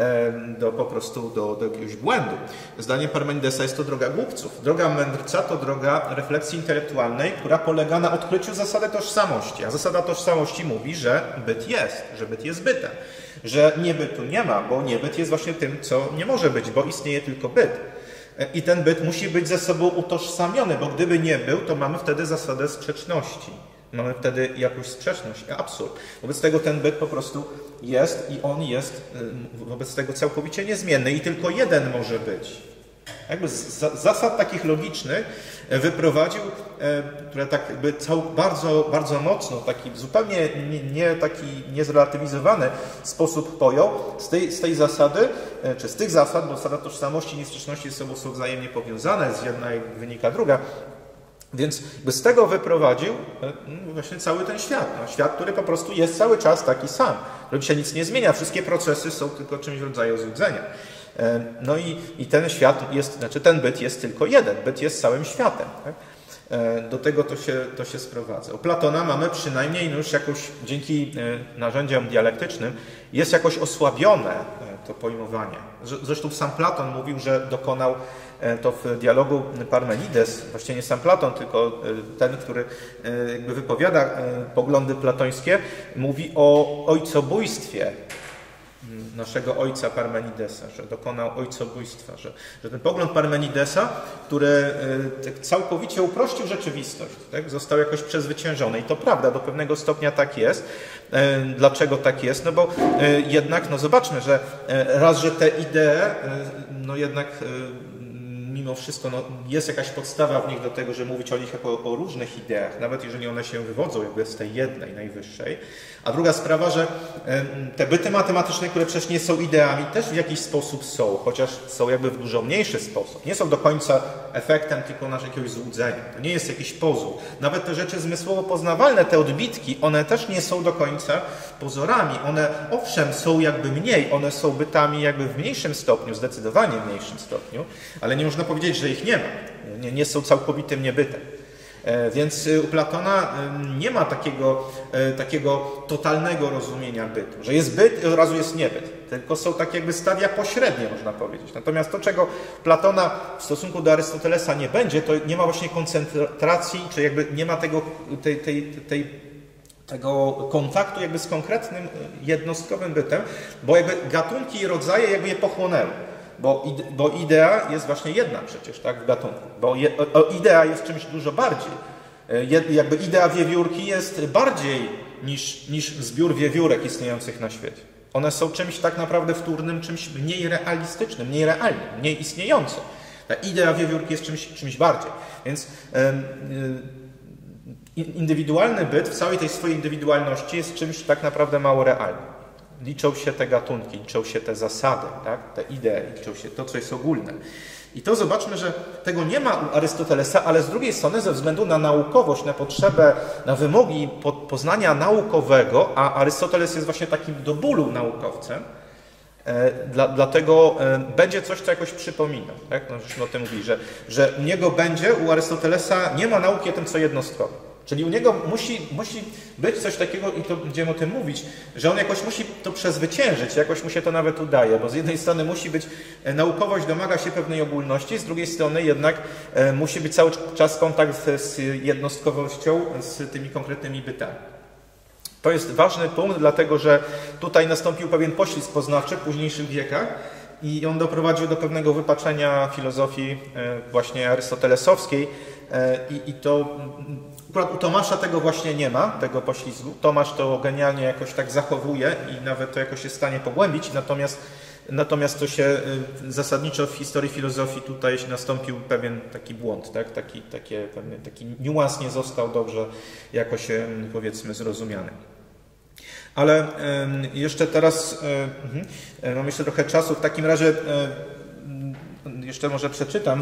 do po prostu do, do jakiegoś błędu. Zdaniem Parmenidesa jest to droga głupców. Droga mędrca to droga refleksji intelektualnej, która polega na odkryciu zasady tożsamości. A zasada tożsamości mówi, że byt jest, że byt jest bytem. Że niebytu nie ma, bo niebyt jest właśnie tym, co nie może być, bo istnieje tylko byt. I ten byt musi być ze sobą utożsamiony, bo gdyby nie był, to mamy wtedy zasadę sprzeczności. Mamy wtedy jakąś sprzeczność, absurd. Wobec tego ten byt po prostu jest i on jest wobec tego całkowicie niezmienny i tylko jeden może być. Jakby z zasad takich logicznych wyprowadził, które tak jakby cał, bardzo, bardzo mocno, taki zupełnie nie, nie taki niezrelatywizowany sposób pojął z tej, z tej zasady, czy z tych zasad, bo zasada tożsamości i niesprzeczności ze sobą są wzajemnie powiązane, z jednej wynika druga. Więc z tego wyprowadził właśnie cały ten świat. No, świat, który po prostu jest cały czas taki sam. Robi się nic nie zmienia, wszystkie procesy są tylko czymś w rodzaju złudzenia. No i, i ten świat jest, znaczy ten byt jest tylko jeden, byt jest całym światem. Tak? Do tego to się, to się sprowadza. U Platona mamy przynajmniej no już jakoś, dzięki narzędziom dialektycznym, jest jakoś osłabione to pojmowanie. Zresztą sam Platon mówił, że dokonał to w dialogu Parmenides, właściwie nie sam Platon, tylko ten, który jakby wypowiada poglądy platońskie, mówi o ojcobójstwie naszego ojca Parmenidesa, że dokonał ojcobójstwa, że, że ten pogląd Parmenidesa, który tak całkowicie uprościł rzeczywistość, tak, został jakoś przezwyciężony. I to prawda, do pewnego stopnia tak jest. Dlaczego tak jest? No bo jednak, no zobaczmy, że raz, że te idee, no jednak mimo wszystko no, jest jakaś podstawa w nich do tego, żeby mówić o nich jako o różnych ideach, nawet jeżeli one się wywodzą jakby z tej jednej, najwyższej. A druga sprawa, że te byty matematyczne, które przecież nie są ideami, też w jakiś sposób są, chociaż są jakby w dużo mniejszy sposób. Nie są do końca efektem tylko naszego jakiegoś złudzenia. To nie jest jakiś pozór. Nawet te rzeczy zmysłowo poznawalne, te odbitki, one też nie są do końca pozorami. One owszem są jakby mniej, one są bytami jakby w mniejszym stopniu, zdecydowanie w mniejszym stopniu, ale nie można powiedzieć, że ich nie ma. Nie, nie są całkowitym niebytem. Więc u Platona nie ma takiego, takiego totalnego rozumienia bytu, że jest byt i od razu jest niebyt. Tylko są takie jakby stadia pośrednie, można powiedzieć. Natomiast to, czego Platona w stosunku do Arystotelesa nie będzie, to nie ma właśnie koncentracji, czy jakby nie ma tego, tej, tej, tej, tego kontaktu jakby z konkretnym, jednostkowym bytem, bo jakby gatunki i rodzaje jakby je pochłonęły. Bo, ide, bo idea jest właśnie jedna przecież, tak, w gatunku. Bo je, o, idea jest czymś dużo bardziej. Je, jakby idea wiewiórki jest bardziej niż, niż zbiór wiewiórek istniejących na świecie. One są czymś tak naprawdę wtórnym, czymś mniej realistycznym, mniej realnym, mniej istniejącym. Ta idea wiewiórki jest czymś, czymś bardziej. Więc yy, indywidualny byt w całej tej swojej indywidualności jest czymś tak naprawdę mało realnym. Liczą się te gatunki, liczą się te zasady, tak? Te idee, liczą się to, co jest ogólne. I to zobaczmy, że tego nie ma u Arystotelesa, ale z drugiej strony ze względu na naukowość, na potrzebę, na wymogi poznania naukowego, a Arystoteles jest właśnie takim do bólu naukowcem, e, dla, dlatego e, będzie coś, co jakoś przypomina. Tak? No, żeśmy o tym mówili, że, że u niego będzie, u Arystotelesa nie ma nauki o tym, co jednostkowe. Czyli u niego musi, musi być coś takiego, i to będziemy o tym mówić, że on jakoś musi to przezwyciężyć, jakoś mu się to nawet udaje, bo z jednej strony musi być, naukowość domaga się pewnej ogólności, z drugiej strony jednak e, musi być cały czas kontakt z, z jednostkowością, z tymi konkretnymi bytami. To jest ważny punkt, dlatego że tutaj nastąpił pewien poślizg poznawczy w późniejszych wiekach i on doprowadził do pewnego wypaczenia filozofii e, właśnie arystotelesowskiej e, i, i to... Akurat u Tomasza tego właśnie nie ma, tego poślizgu. Tomasz to genialnie jakoś tak zachowuje i nawet to jakoś jest w stanie pogłębić, natomiast, natomiast to się zasadniczo w historii filozofii tutaj nastąpił pewien taki błąd, tak? taki, takie, pewien taki niuans nie został dobrze jakoś powiedzmy zrozumiany. Ale jeszcze teraz, mam jeszcze trochę czasu, w takim razie jeszcze może przeczytam.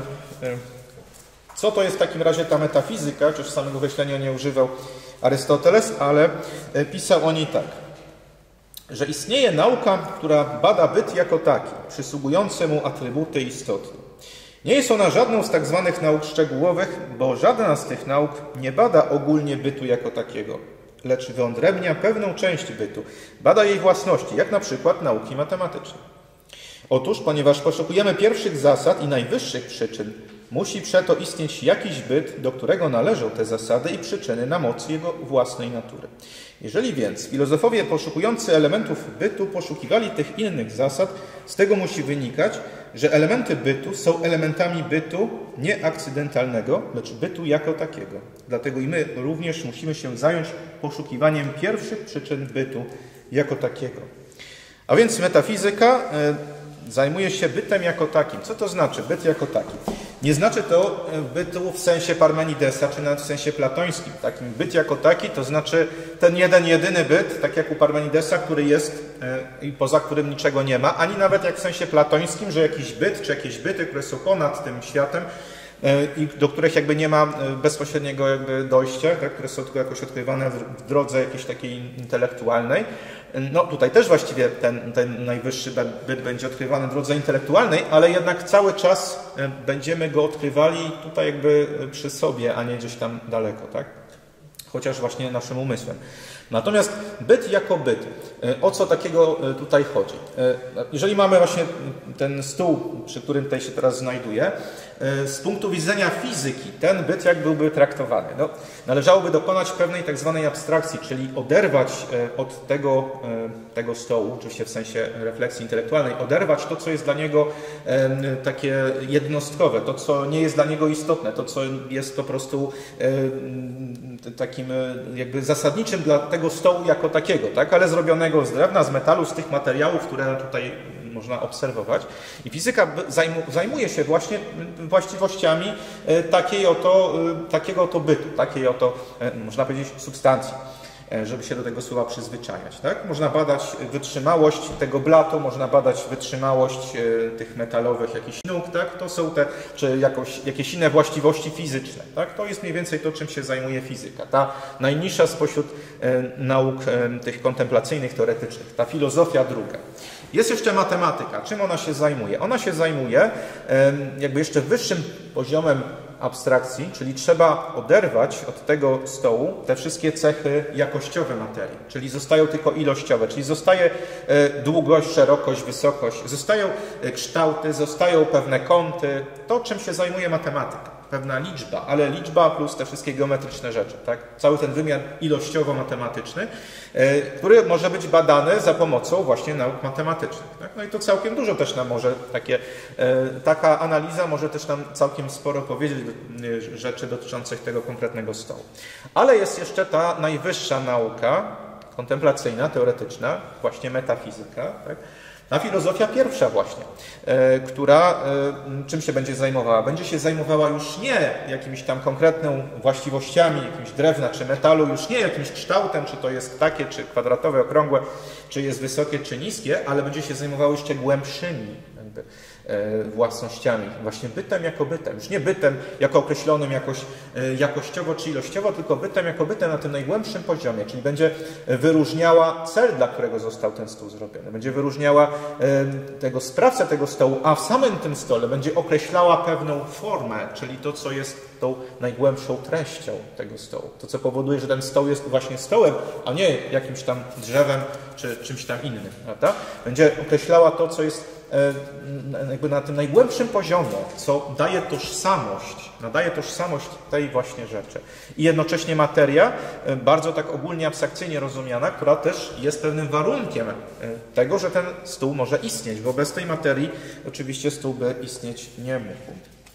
Co to jest w takim razie ta metafizyka, chociaż samego określenia nie używał Arystoteles, ale pisał o niej tak, że istnieje nauka, która bada byt jako taki, przysługujące mu atrybuty istoty. Nie jest ona żadną z tak zwanych nauk szczegółowych, bo żadna z tych nauk nie bada ogólnie bytu jako takiego, lecz wyodrębnia pewną część bytu, bada jej własności, jak na przykład nauki matematyczne. Otóż, ponieważ poszukujemy pierwszych zasad i najwyższych przyczyn, musi przeto istnieć jakiś byt, do którego należą te zasady i przyczyny na mocy jego własnej natury. Jeżeli więc filozofowie poszukujący elementów bytu poszukiwali tych innych zasad, z tego musi wynikać, że elementy bytu są elementami bytu nie akcydentalnego, lecz bytu jako takiego. Dlatego i my również musimy się zająć poszukiwaniem pierwszych przyczyn bytu jako takiego. A więc metafizyka zajmuje się bytem jako takim. Co to znaczy byt jako taki? Nie znaczy to bytu w sensie Parmenidesa, czy nawet w sensie platońskim. Takim byt jako taki to znaczy ten jeden, jedyny byt, tak jak u Parmenidesa, który jest i poza którym niczego nie ma, ani nawet jak w sensie platońskim, że jakiś byt, czy jakieś byty, które są ponad tym światem i do których jakby nie ma bezpośredniego jakby dojścia, tak, które są tylko jakoś odkrywane w drodze jakiejś takiej intelektualnej. No tutaj też właściwie ten, ten najwyższy byt będzie odkrywany w drodze intelektualnej, ale jednak cały czas będziemy go odkrywali tutaj jakby przy sobie, a nie gdzieś tam daleko, tak? chociaż właśnie naszym umysłem. Natomiast byt jako byt, o co takiego tutaj chodzi? Jeżeli mamy właśnie ten stół, przy którym tutaj się teraz znajduję, z punktu widzenia fizyki ten byt jak byłby traktowany? No, należałoby dokonać pewnej tak zwanej abstrakcji, czyli oderwać od tego, tego stołu, oczywiście w sensie refleksji intelektualnej, oderwać to, co jest dla niego takie jednostkowe, to, co nie jest dla niego istotne, to, co jest po prostu takim jakby zasadniczym dla tego stołu jako takiego, tak? Ale zrobionego z drewna, z metalu, z tych materiałów, które tutaj można obserwować. I fizyka zajmuje się właśnie właściwościami takiej oto, takiego oto bytu, takiej oto, można powiedzieć, substancji, żeby się do tego słowa przyzwyczajać. Tak? Można badać wytrzymałość tego blatu, można badać wytrzymałość tych metalowych jakichś nóg, tak? To są te, czy jakoś, jakieś inne właściwości fizyczne. Tak? To jest mniej więcej to, czym się zajmuje fizyka. Ta najniższa spośród nauk tych kontemplacyjnych, teoretycznych. Ta filozofia druga. Jest jeszcze matematyka. Czym ona się zajmuje? Ona się zajmuje jakby jeszcze wyższym poziomem abstrakcji, czyli trzeba oderwać od tego stołu te wszystkie cechy jakościowe materii, czyli zostają tylko ilościowe, czyli zostaje długość, szerokość, wysokość, zostają kształty, zostają pewne kąty, to czym się zajmuje matematyka. Pewna liczba, ale liczba plus te wszystkie geometryczne rzeczy, tak? Cały ten wymiar ilościowo-matematyczny, e, który może być badany za pomocą właśnie nauk matematycznych. Tak? No i to całkiem dużo też nam może takie, e, taka analiza może też nam całkiem sporo powiedzieć e, rzeczy dotyczących tego konkretnego stołu. Ale jest jeszcze ta najwyższa nauka kontemplacyjna, teoretyczna, właśnie metafizyka, tak? Ta filozofia pierwsza właśnie, e, która e, czym się będzie zajmowała? Będzie się zajmowała już nie jakimiś tam konkretną właściwościami jakimś drewna czy metalu, już nie jakimś kształtem, czy to jest takie, czy kwadratowe, okrągłe, czy jest wysokie, czy niskie, ale będzie się zajmowało jeszcze głębszymi jakby, e, własnościami, właśnie bytem jako bytem. Już nie bytem jako określonym jakoś e, jakościowo czy ilościowo, tylko bytem jako bytem na tym najgłębszym poziomie, czyli będzie wyróżniała cel, dla którego został ten stół zrobiony. Będzie wyróżniała e, tego sprawcę tego stołu, a w samym tym stole będzie określała pewną formę, czyli to, co jest tą najgłębszą treścią tego stołu. To, co powoduje, że ten stoł jest właśnie stołem, a nie jakimś tam drzewem czy czymś tam innym. Prawda? Będzie określała to, co jest jakby na tym najgłębszym poziomie, co daje tożsamość, nadaje tożsamość tej właśnie rzeczy. I jednocześnie materia, bardzo tak ogólnie abstrakcyjnie rozumiana, która też jest pewnym warunkiem tego, że ten stół może istnieć, bo bez tej materii oczywiście stół by istnieć nie mógł.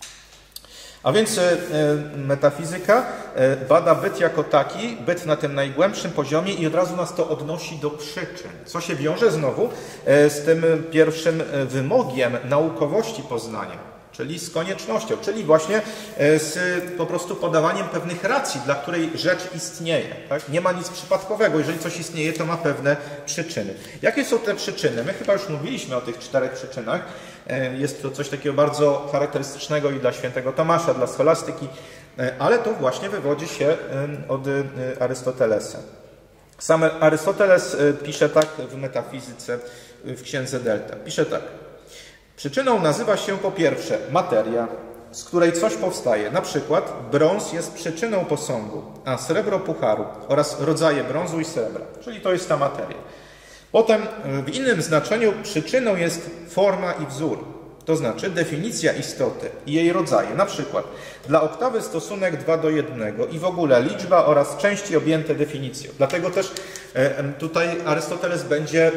A więc metafizyka bada byt jako taki, byt na tym najgłębszym poziomie i od razu nas to odnosi do przyczyn, co się wiąże znowu z tym pierwszym wymogiem naukowości poznania, czyli z koniecznością, czyli właśnie z po prostu podawaniem pewnych racji, dla której rzecz istnieje. Tak? Nie ma nic przypadkowego. Jeżeli coś istnieje, to ma pewne przyczyny. Jakie są te przyczyny? My chyba już mówiliśmy o tych czterech przyczynach. Jest to coś takiego bardzo charakterystycznego i dla świętego Tomasza, dla scholastyki, ale to właśnie wywodzi się od Arystotelesa. Sam Arystoteles pisze tak w metafizyce w księdze Delta. Pisze tak. Przyczyną nazywa się po pierwsze materia, z której coś powstaje. Na przykład brąz jest przyczyną posągu, a srebro pucharu oraz rodzaje brązu i srebra. Czyli to jest ta materia. Potem w innym znaczeniu przyczyną jest forma i wzór, to znaczy definicja istoty i jej rodzaje. Na przykład dla oktawy stosunek dwa do jednego i w ogóle liczba oraz części objęte definicją. Dlatego też tutaj Arystoteles będzie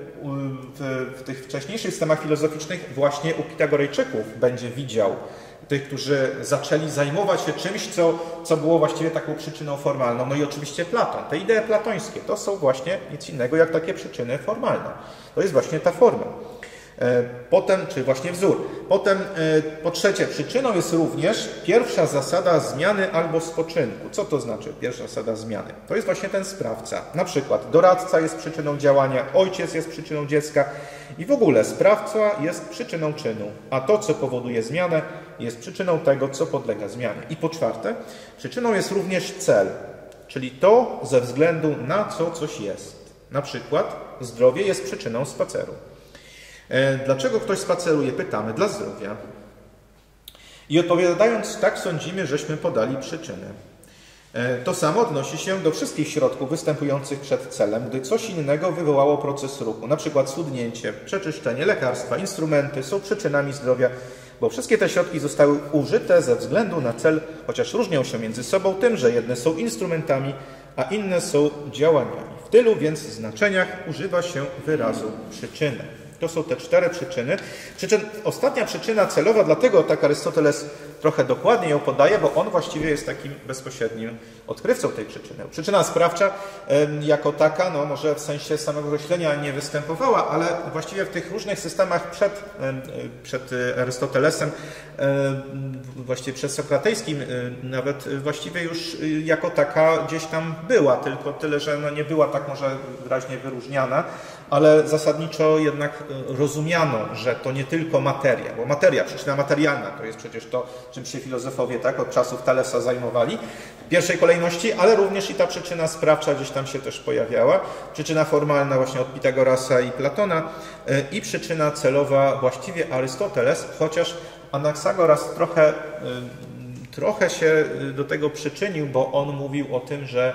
w tych wcześniejszych systemach filozoficznych właśnie u Pitagorejczyków będzie widział tych, którzy zaczęli zajmować się czymś, co, co było właściwie taką przyczyną formalną. No i oczywiście Platon. Te idee platońskie to są właśnie nic innego jak takie przyczyny formalne. To jest właśnie ta forma. Potem, czy właśnie wzór. Potem, po trzecie, przyczyną jest również pierwsza zasada zmiany albo spoczynku. Co to znaczy pierwsza zasada zmiany? To jest właśnie ten sprawca. Na przykład doradca jest przyczyną działania, ojciec jest przyczyną dziecka i w ogóle sprawca jest przyczyną czynu, a to, co powoduje zmianę, jest przyczyną tego, co podlega zmianie. I po czwarte, przyczyną jest również cel, czyli to, ze względu na co coś jest. Na przykład zdrowie jest przyczyną spaceru. Dlaczego ktoś spaceruje? Pytamy. Dla zdrowia. I odpowiadając tak, sądzimy, żeśmy podali przyczyny. To samo odnosi się do wszystkich środków występujących przed celem, gdy coś innego wywołało proces ruchu, na przykład schudnięcie, przeczyszczenie, lekarstwa, instrumenty są przyczynami zdrowia, bo wszystkie te środki zostały użyte ze względu na cel, chociaż różnią się między sobą tym, że jedne są instrumentami, a inne są działaniami. W tylu więc znaczeniach używa się wyrazu przyczyny. To są te cztery przyczyny. Przyczyn, ostatnia przyczyna celowa, dlatego tak Arystoteles trochę dokładniej ją podaje, bo on właściwie jest takim bezpośrednim odkrywcą tej przyczyny. Przyczyna sprawcza jako taka, no może w sensie samego określenia nie występowała, ale właściwie w tych różnych systemach przed, przed Arystotelesem, właściwie przedsokratejskim nawet właściwie już jako taka gdzieś tam była, tylko tyle, że no nie była tak może wyraźnie wyróżniana, ale zasadniczo jednak rozumiano, że to nie tylko materia, bo materia, przyczyna materialna to jest przecież to, czym się filozofowie tak od czasów Thalesa zajmowali w pierwszej kolejności, ale również i ta przyczyna sprawcza gdzieś tam się też pojawiała, przyczyna formalna właśnie od Pitagorasa i Platona i przyczyna celowa właściwie Arystoteles, chociaż Anaksagoras trochę Trochę się do tego przyczynił, bo on mówił o tym, że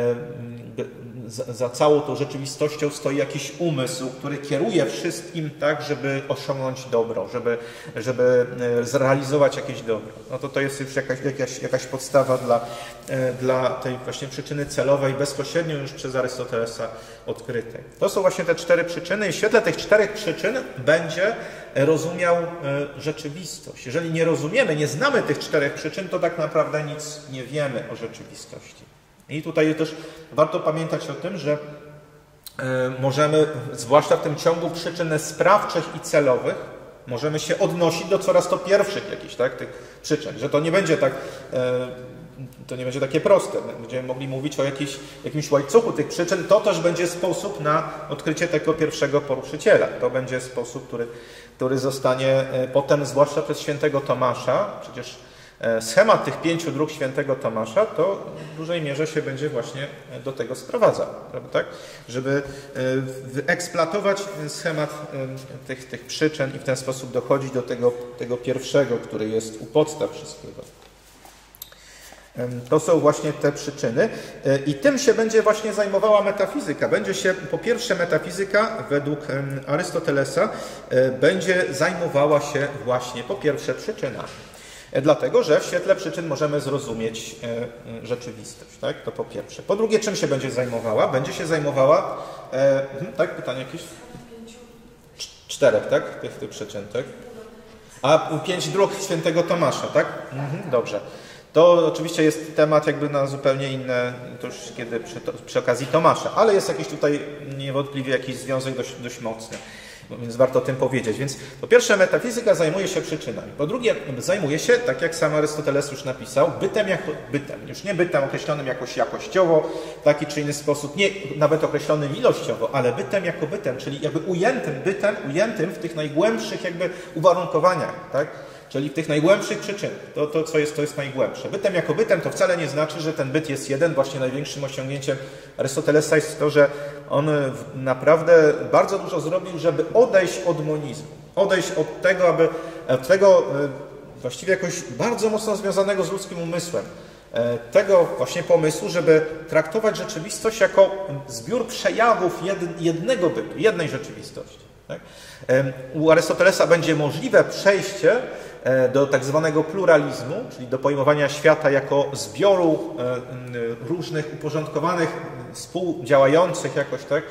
za całą tą rzeczywistością stoi jakiś umysł, który kieruje wszystkim tak, żeby osiągnąć dobro, żeby, żeby zrealizować jakieś dobro. No to to jest już jakaś, jakaś, jakaś podstawa dla, dla tej właśnie przyczyny celowej, bezpośrednio już przez Arystotelesa odkrytej. To są właśnie te cztery przyczyny i w świetle tych czterech przyczyn będzie rozumiał rzeczywistość. Jeżeli nie rozumiemy, nie znamy tych czterech przyczyn, to tak naprawdę nic nie wiemy o rzeczywistości. I tutaj też warto pamiętać o tym, że możemy, zwłaszcza w tym ciągu przyczyn sprawczych i celowych, możemy się odnosić do coraz to pierwszych jakichś tak, tych przyczyn, że to nie będzie tak, to nie będzie takie proste. Będziemy mogli mówić o jakiś, jakimś łańcuchu tych przyczyn. To też będzie sposób na odkrycie tego pierwszego poruszyciela. To będzie sposób, który, który zostanie potem, zwłaszcza przez świętego Tomasza, przecież schemat tych pięciu dróg świętego Tomasza, to w dużej mierze się będzie właśnie do tego sprowadzał, prawda? Tak? Żeby wyeksploatować schemat tych, tych przyczyn i w ten sposób dochodzić do tego, tego pierwszego, który jest u podstaw wszystkiego. To są właśnie te przyczyny i tym się będzie właśnie zajmowała metafizyka. Będzie się, po pierwsze metafizyka według Arystotelesa będzie zajmowała się właśnie po pierwsze przyczynami. Dlatego, że w świetle przyczyn możemy zrozumieć rzeczywistość. Tak? To po pierwsze. Po drugie, czym się będzie zajmowała? Będzie się zajmowała... E, tak? Pytanie jakieś? Czterech, tak? Tych, tych przyczyn, tak? A pięć dróg świętego Tomasza, tak? Mhm, dobrze. To oczywiście jest temat jakby na zupełnie inne, to już kiedy przy, to, przy okazji Tomasza, ale jest jakiś tutaj niewątpliwie jakiś związek dość, dość mocny, więc warto o tym powiedzieć. Więc po pierwsze metafizyka zajmuje się przyczynami, po drugie zajmuje się, tak jak sam Arystoteles już napisał, bytem jako bytem, już nie bytem określonym jakoś jakościowo, w taki czy inny sposób, nie nawet określonym ilościowo, ale bytem jako bytem, czyli jakby ujętym bytem, ujętym w tych najgłębszych jakby uwarunkowaniach, tak? Czyli w tych najgłębszych przyczynach, to, to co jest, to jest najgłębsze. Bytem jako bytem to wcale nie znaczy, że ten byt jest jeden. Właśnie największym osiągnięciem Arystotelesa jest to, że on naprawdę bardzo dużo zrobił, żeby odejść od monizmu. Odejść od tego, aby od tego właściwie jakoś bardzo mocno związanego z ludzkim umysłem. Tego właśnie pomysłu, żeby traktować rzeczywistość jako zbiór przejawów jednego bytu, jednej rzeczywistości. Tak? U Arystotelesa będzie możliwe przejście do tak zwanego pluralizmu, czyli do pojmowania świata jako zbioru różnych uporządkowanych, współdziałających jakoś tak,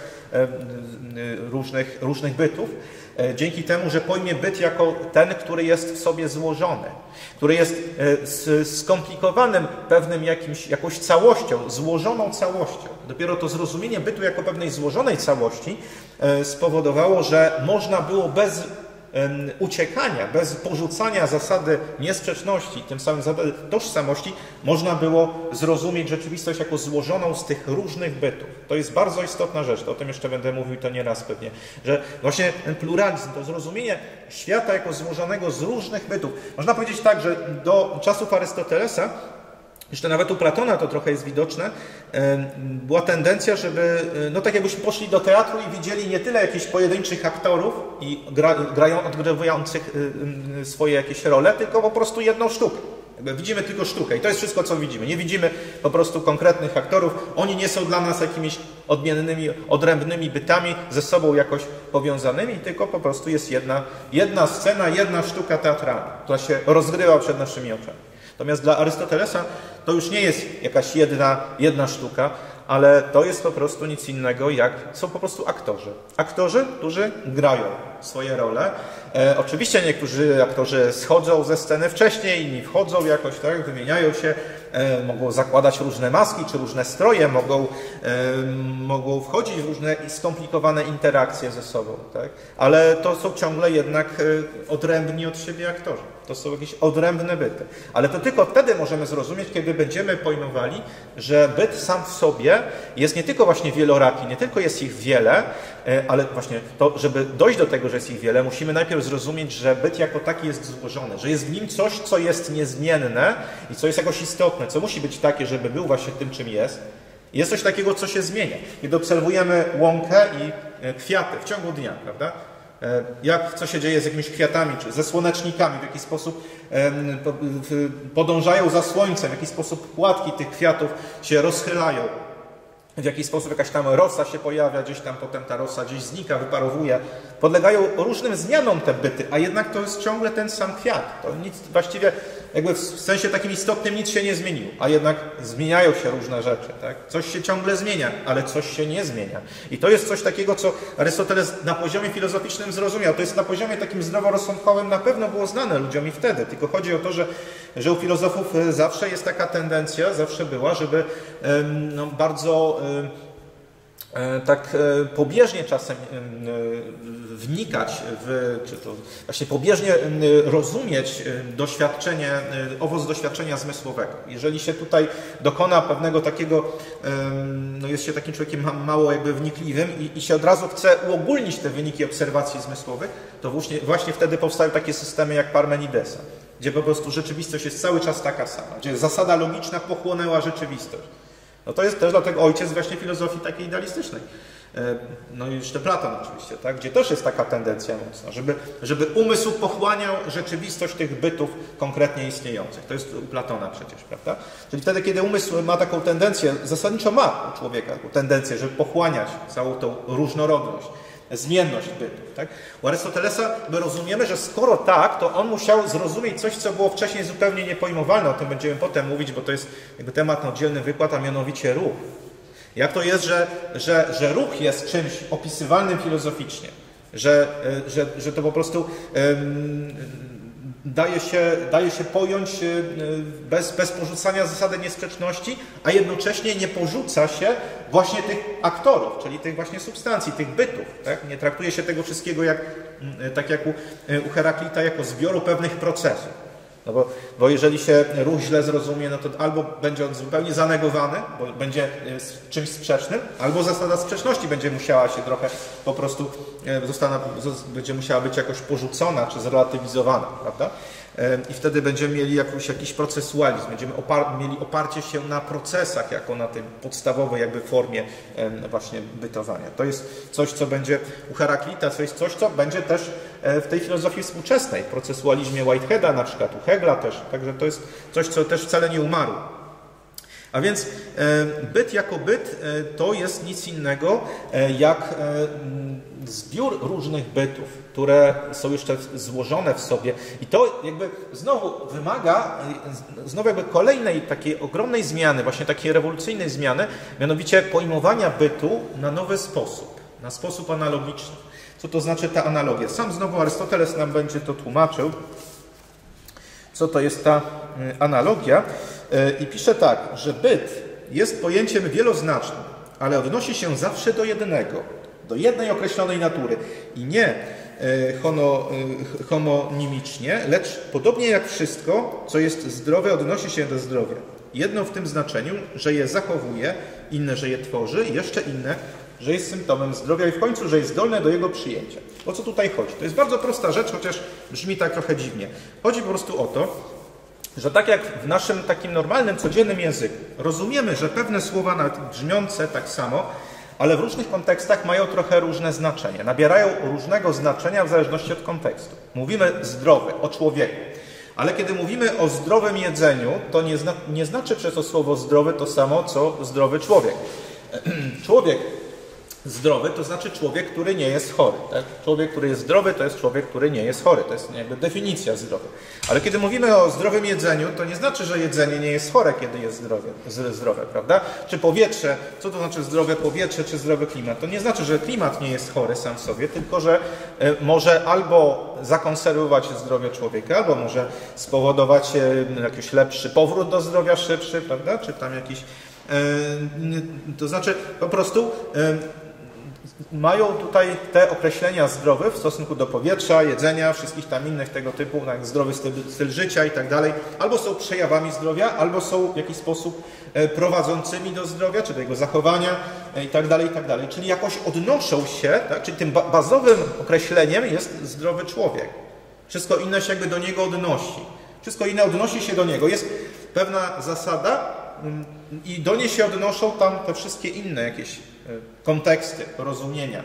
różnych, różnych bytów, dzięki temu, że pojmie byt jako ten, który jest w sobie złożony, który jest skomplikowanym pewnym jakimś, jakąś całością, złożoną całością. Dopiero to zrozumienie bytu jako pewnej złożonej całości spowodowało, że można było bez uciekania, bez porzucania zasady niesprzeczności, tym samym zasady tożsamości, można było zrozumieć rzeczywistość jako złożoną z tych różnych bytów. To jest bardzo istotna rzecz, to o tym jeszcze będę mówił to nieraz pewnie, że właśnie ten pluralizm, to zrozumienie świata jako złożonego z różnych bytów. Można powiedzieć tak, że do czasów Arystotelesa, jeszcze nawet u Platona to trochę jest widoczne, była tendencja, żeby, no tak jakbyśmy poszli do teatru i widzieli nie tyle jakichś pojedynczych aktorów i gra, grają, odgrywających swoje jakieś role, tylko po prostu jedną sztukę. Jakby widzimy tylko sztukę i to jest wszystko, co widzimy. Nie widzimy po prostu konkretnych aktorów. Oni nie są dla nas jakimiś odmiennymi, odrębnymi bytami ze sobą jakoś powiązanymi, tylko po prostu jest jedna, jedna scena, jedna sztuka teatralna, która się rozgrywa przed naszymi oczami. Natomiast dla Arystotelesa to już nie jest jakaś jedna, jedna sztuka, ale to jest po prostu nic innego, jak są po prostu aktorzy. Aktorzy, którzy grają swoje role. E, oczywiście niektórzy aktorzy schodzą ze sceny wcześniej, inni wchodzą jakoś, tak, wymieniają się, e, mogą zakładać różne maski czy różne stroje, mogą, e, mogą wchodzić w różne skomplikowane interakcje ze sobą, tak? Ale to są ciągle jednak e, odrębni od siebie aktorzy. To są jakieś odrębne byty. Ale to tylko wtedy możemy zrozumieć, kiedy będziemy pojmowali, że byt sam w sobie jest nie tylko właśnie wieloraki, nie tylko jest ich wiele, ale właśnie to, żeby dojść do tego, że jest ich wiele, musimy najpierw zrozumieć, że byt jako taki jest złożony, że jest w nim coś, co jest niezmienne i co jest jakoś istotne, co musi być takie, żeby był właśnie tym, czym jest. Jest coś takiego, co się zmienia. Kiedy obserwujemy łąkę i kwiaty w ciągu dnia, prawda? Jak, co się dzieje z jakimiś kwiatami, czy ze słonecznikami, w jaki sposób podążają za słońcem, w jaki sposób płatki tych kwiatów się rozchylają, w jaki sposób jakaś tam rosa się pojawia, gdzieś tam potem ta rosa gdzieś znika, wyparowuje. Podlegają różnym zmianom te byty, a jednak to jest ciągle ten sam kwiat. To nic właściwie, jakby w sensie takim istotnym nic się nie zmieniło, a jednak zmieniają się różne rzeczy. Tak? Coś się ciągle zmienia, ale coś się nie zmienia. I to jest coś takiego, co Arystoteles na poziomie filozoficznym zrozumiał. To jest na poziomie takim zdroworozsądkowym na pewno było znane ludziom i wtedy. Tylko chodzi o to, że, że u filozofów zawsze jest taka tendencja, zawsze była, żeby no, bardzo tak pobieżnie czasem wnikać w, czy to właśnie pobieżnie rozumieć doświadczenie, owoc doświadczenia zmysłowego. Jeżeli się tutaj dokona pewnego takiego, no jest się takim człowiekiem mało jakby wnikliwym i, i się od razu chce uogólnić te wyniki obserwacji zmysłowych, to właśnie, właśnie wtedy powstają takie systemy jak Parmenidesa, gdzie po prostu rzeczywistość jest cały czas taka sama, gdzie zasada logiczna pochłonęła rzeczywistość. No to jest też dlatego ojciec właśnie filozofii takiej idealistycznej. No i jeszcze Platon oczywiście, tak? Gdzie też jest taka tendencja mocna, żeby, żeby umysł pochłaniał rzeczywistość tych bytów konkretnie istniejących. To jest u Platona przecież, prawda? Czyli wtedy, kiedy umysł ma taką tendencję, zasadniczo ma u człowieka taką tendencję, żeby pochłaniać całą tą różnorodność, zmienność bytów. Tak? U Arystotelesa my rozumiemy, że skoro tak, to on musiał zrozumieć coś, co było wcześniej zupełnie niepojmowalne. O tym będziemy potem mówić, bo to jest jakby temat na oddzielny wykład, a mianowicie ruch. Jak to jest, że, że, że ruch jest czymś opisywalnym filozoficznie, że, że, że to po prostu um, daje się, daje się pojąć bez, bez porzucania zasady niesprzeczności, a jednocześnie nie porzuca się właśnie tych aktorów, czyli tych właśnie substancji, tych bytów. Tak? Nie traktuje się tego wszystkiego jak, tak jak u, u Heraklita, jako zbioru pewnych procesów. No bo, bo jeżeli się ruch źle zrozumie, no to albo będzie on zupełnie zanegowany, bo będzie czymś sprzecznym, albo zasada sprzeczności będzie musiała się trochę po prostu, zostana, będzie musiała być jakoś porzucona czy zrelatywizowana, prawda? I wtedy będziemy mieli jakiś, jakiś procesualizm, będziemy opar mieli oparcie się na procesach, jako na tej podstawowej jakby formie właśnie bytowania. To jest coś, co będzie u Heraklita, to jest coś, co będzie też w tej filozofii współczesnej, w procesualizmie Whiteheada na przykład, u Hegla też, także to jest coś, co też wcale nie umarło. A więc byt jako byt to jest nic innego jak zbiór różnych bytów, które są jeszcze złożone w sobie. I to jakby znowu wymaga znowu jakby kolejnej takiej ogromnej zmiany, właśnie takiej rewolucyjnej zmiany, mianowicie pojmowania bytu na nowy sposób, na sposób analogiczny. Co to znaczy ta analogia? Sam znowu Arystoteles nam będzie to tłumaczył, co to jest ta analogia. I pisze tak, że byt jest pojęciem wieloznacznym, ale odnosi się zawsze do jednego, do jednej określonej natury i nie hono, homonimicznie, lecz podobnie jak wszystko, co jest zdrowe, odnosi się do zdrowia. Jedno w tym znaczeniu, że je zachowuje, inne, że je tworzy, jeszcze inne, że jest symptomem zdrowia i w końcu, że jest zdolne do jego przyjęcia. O co tutaj chodzi? To jest bardzo prosta rzecz, chociaż brzmi tak trochę dziwnie. Chodzi po prostu o to, że tak jak w naszym takim normalnym, codziennym języku rozumiemy, że pewne słowa nawet brzmiące tak samo, ale w różnych kontekstach mają trochę różne znaczenie. Nabierają różnego znaczenia w zależności od kontekstu. Mówimy zdrowy, o człowieku, Ale kiedy mówimy o zdrowym jedzeniu, to nie, zna, nie znaczy przez to słowo zdrowy to samo, co zdrowy człowiek. Człowiek zdrowy to znaczy człowiek, który nie jest chory. Tak? Człowiek, który jest zdrowy, to jest człowiek, który nie jest chory. To jest jakby definicja zdrowia. Ale kiedy mówimy o zdrowym jedzeniu, to nie znaczy, że jedzenie nie jest chore, kiedy jest zdrowie, zdrowe, prawda? Czy powietrze, co to znaczy zdrowe powietrze, czy zdrowy klimat? To nie znaczy, że klimat nie jest chory sam w sobie, tylko że może albo zakonserwować zdrowie człowieka, albo może spowodować jakiś lepszy powrót do zdrowia, szybszy, prawda? Czy tam jakiś... To znaczy po prostu mają tutaj te określenia zdrowe w stosunku do powietrza, jedzenia, wszystkich tam innych tego typu, jak zdrowy styl, styl życia i tak dalej, albo są przejawami zdrowia, albo są w jakiś sposób prowadzącymi do zdrowia, czy do jego zachowania i tak dalej, i tak dalej. Czyli jakoś odnoszą się, tak? Czyli tym bazowym określeniem jest zdrowy człowiek. Wszystko inne się jakby do niego odnosi. Wszystko inne odnosi się do niego. Jest pewna zasada i do niej się odnoszą tam te wszystkie inne jakieś konteksty, rozumienia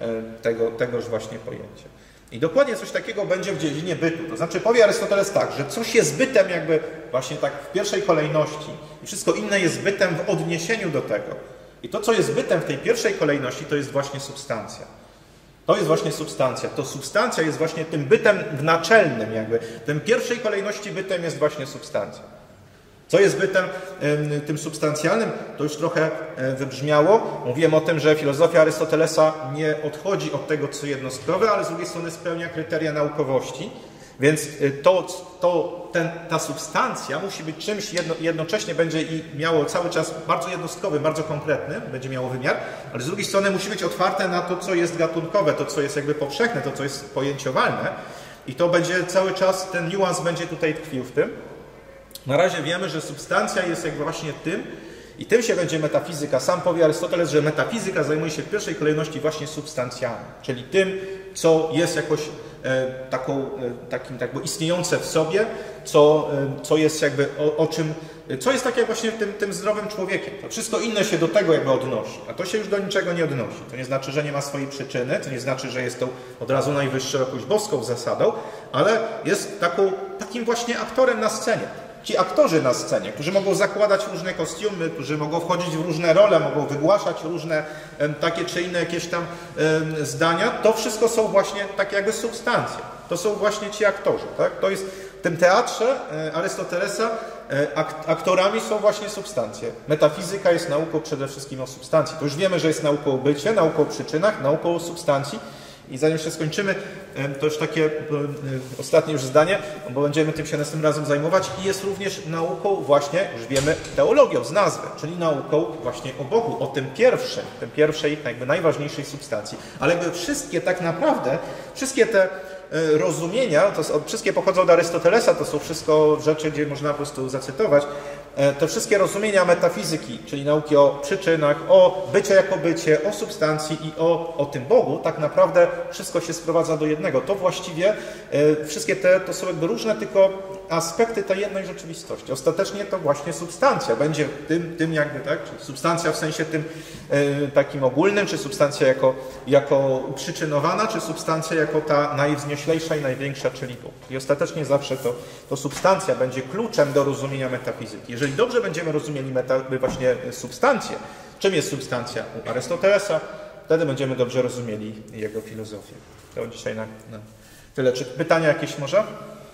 tego, tegoż właśnie pojęcia. I dokładnie coś takiego będzie w dziedzinie bytu. To znaczy powie Arystoteles tak, że coś jest bytem jakby właśnie tak w pierwszej kolejności i wszystko inne jest bytem w odniesieniu do tego. I to, co jest bytem w tej pierwszej kolejności, to jest właśnie substancja. To jest właśnie substancja. To substancja jest właśnie tym bytem w naczelnym jakby. Tym pierwszej kolejności bytem jest właśnie substancja. Co jest bytem tym substancjalnym? To już trochę wybrzmiało. Mówiłem o tym, że filozofia Arystotelesa nie odchodzi od tego, co jednostkowe, ale z drugiej strony spełnia kryteria naukowości. Więc to, to, ten, ta substancja musi być czymś, jedno, jednocześnie będzie i miało cały czas bardzo jednostkowy, bardzo konkretny, będzie miało wymiar, ale z drugiej strony musi być otwarte na to, co jest gatunkowe, to, co jest jakby powszechne, to, co jest pojęciowalne. I to będzie cały czas, ten niuans będzie tutaj tkwił w tym. Na razie wiemy, że substancja jest jakby właśnie tym i tym się będzie metafizyka. Sam powie Arystoteles, że metafizyka zajmuje się w pierwszej kolejności właśnie substancjami, czyli tym, co jest jakoś e, taką, e, takim tak, bo istniejące w sobie, co, e, co jest jakby o, o czym, co jest takie właśnie tym, tym zdrowym człowiekiem. To wszystko inne się do tego jakby odnosi, a to się już do niczego nie odnosi. To nie znaczy, że nie ma swojej przyczyny, to nie znaczy, że jest to od razu najwyższą jakąś boską zasadą, ale jest taką, takim właśnie aktorem na scenie. Ci aktorzy na scenie, którzy mogą zakładać różne kostiumy, którzy mogą wchodzić w różne role, mogą wygłaszać różne em, takie czy inne jakieś tam em, zdania, to wszystko są właśnie takie jakby substancje. To są właśnie ci aktorzy. Tak? To jest w tym teatrze e, Arystotelesa e, ak aktorami są właśnie substancje. Metafizyka jest nauką przede wszystkim o substancji. To już wiemy, że jest nauką o bycie, nauką o przyczynach, nauką o substancji. I zanim się skończymy, to już takie ostatnie już zdanie, bo będziemy tym się następnym razem zajmować i jest również nauką właśnie, już wiemy, teologią z nazwy, czyli nauką właśnie o Bogu, o tym pierwszym, tym pierwszej, jakby najważniejszej substancji. Ale jakby wszystkie tak naprawdę, wszystkie te rozumienia, to wszystkie pochodzą od Arystotelesa, to są wszystko rzeczy, gdzie można po prostu zacytować, te wszystkie rozumienia metafizyki, czyli nauki o przyczynach, o bycie jako bycie, o substancji i o, o tym Bogu, tak naprawdę wszystko się sprowadza do jednego. To właściwie e, wszystkie te to są jakby różne tylko aspekty tej jednej rzeczywistości. Ostatecznie to właśnie substancja będzie tym, tym jakby, tak, czy substancja w sensie tym e, takim ogólnym, czy substancja jako, jako uprzyczynowana, czy substancja jako ta najwznioślejsza i największa, czyli Bóg. I ostatecznie zawsze to, to substancja będzie kluczem do rozumienia metafizyki. Jeżeli dobrze będziemy rozumieli meta, właśnie substancję, czym jest substancja u Arystotelesa, wtedy będziemy dobrze rozumieli jego filozofię. To dzisiaj na, na tyle. Czy pytania jakieś może?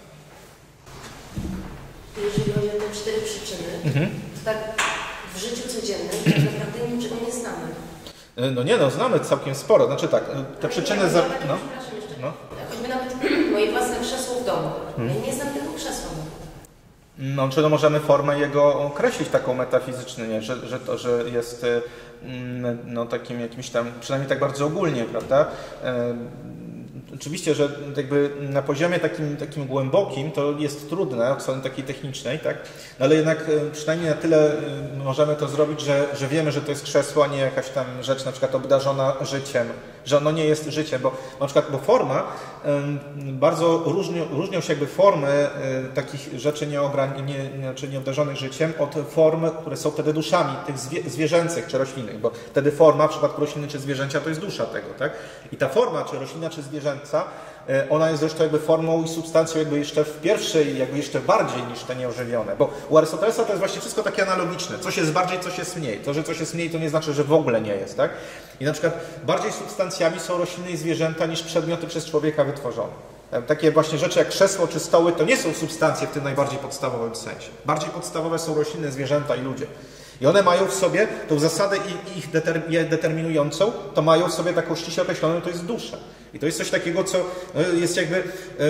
Jeżeli chodzi o te cztery przyczyny, mhm. to tak w życiu codziennym tak naprawdę niczego nie znamy. No nie, no znamy całkiem sporo. Znaczy tak, te przyczyny... Ja, za... ja tak, no. Przepraszam jeszcze. No. Choćby nawet moje własne krzesło w domu. Hmm. Ja nie znam tego krzesła. No, czy no możemy formę jego określić taką metafizycznie, nie? Że, że to, że jest no, takim jakimś tam, przynajmniej tak bardzo ogólnie, prawda? E, oczywiście, że jakby na poziomie takim, takim głębokim to jest trudne, od strony takiej technicznej, tak? No, ale jednak przynajmniej na tyle możemy to zrobić, że, że wiemy, że to jest krzesło, a nie jakaś tam rzecz na przykład obdarzona życiem, że ono nie jest życiem, bo na przykład, bo forma, bardzo różnią, różnią się jakby formy takich rzeczy nieogran- nie, znaczy nieobdarzonych życiem od form, które są wtedy duszami, tych zwie, zwierzęcych czy roślinnych, bo wtedy forma w przypadku rośliny czy zwierzęcia to jest dusza tego, tak? I ta forma, czy roślina, czy zwierzęca, ona jest zresztą jakby formą i substancją jakby jeszcze w pierwszej, jakby jeszcze bardziej niż te nieożywione. Bo u Arystotelesa to jest właśnie wszystko takie analogiczne. Coś jest bardziej, coś jest mniej. To, że coś jest mniej, to nie znaczy, że w ogóle nie jest, tak? I na przykład bardziej substancjami są rośliny i zwierzęta niż przedmioty przez człowieka wytworzone. Takie właśnie rzeczy jak krzesło czy stoły to nie są substancje w tym najbardziej podstawowym sensie. Bardziej podstawowe są rośliny, zwierzęta i ludzie. I one mają w sobie tą zasadę ich determinującą, to mają w sobie taką ściśle określoną, to jest dusza. I to jest coś takiego, co jest jakby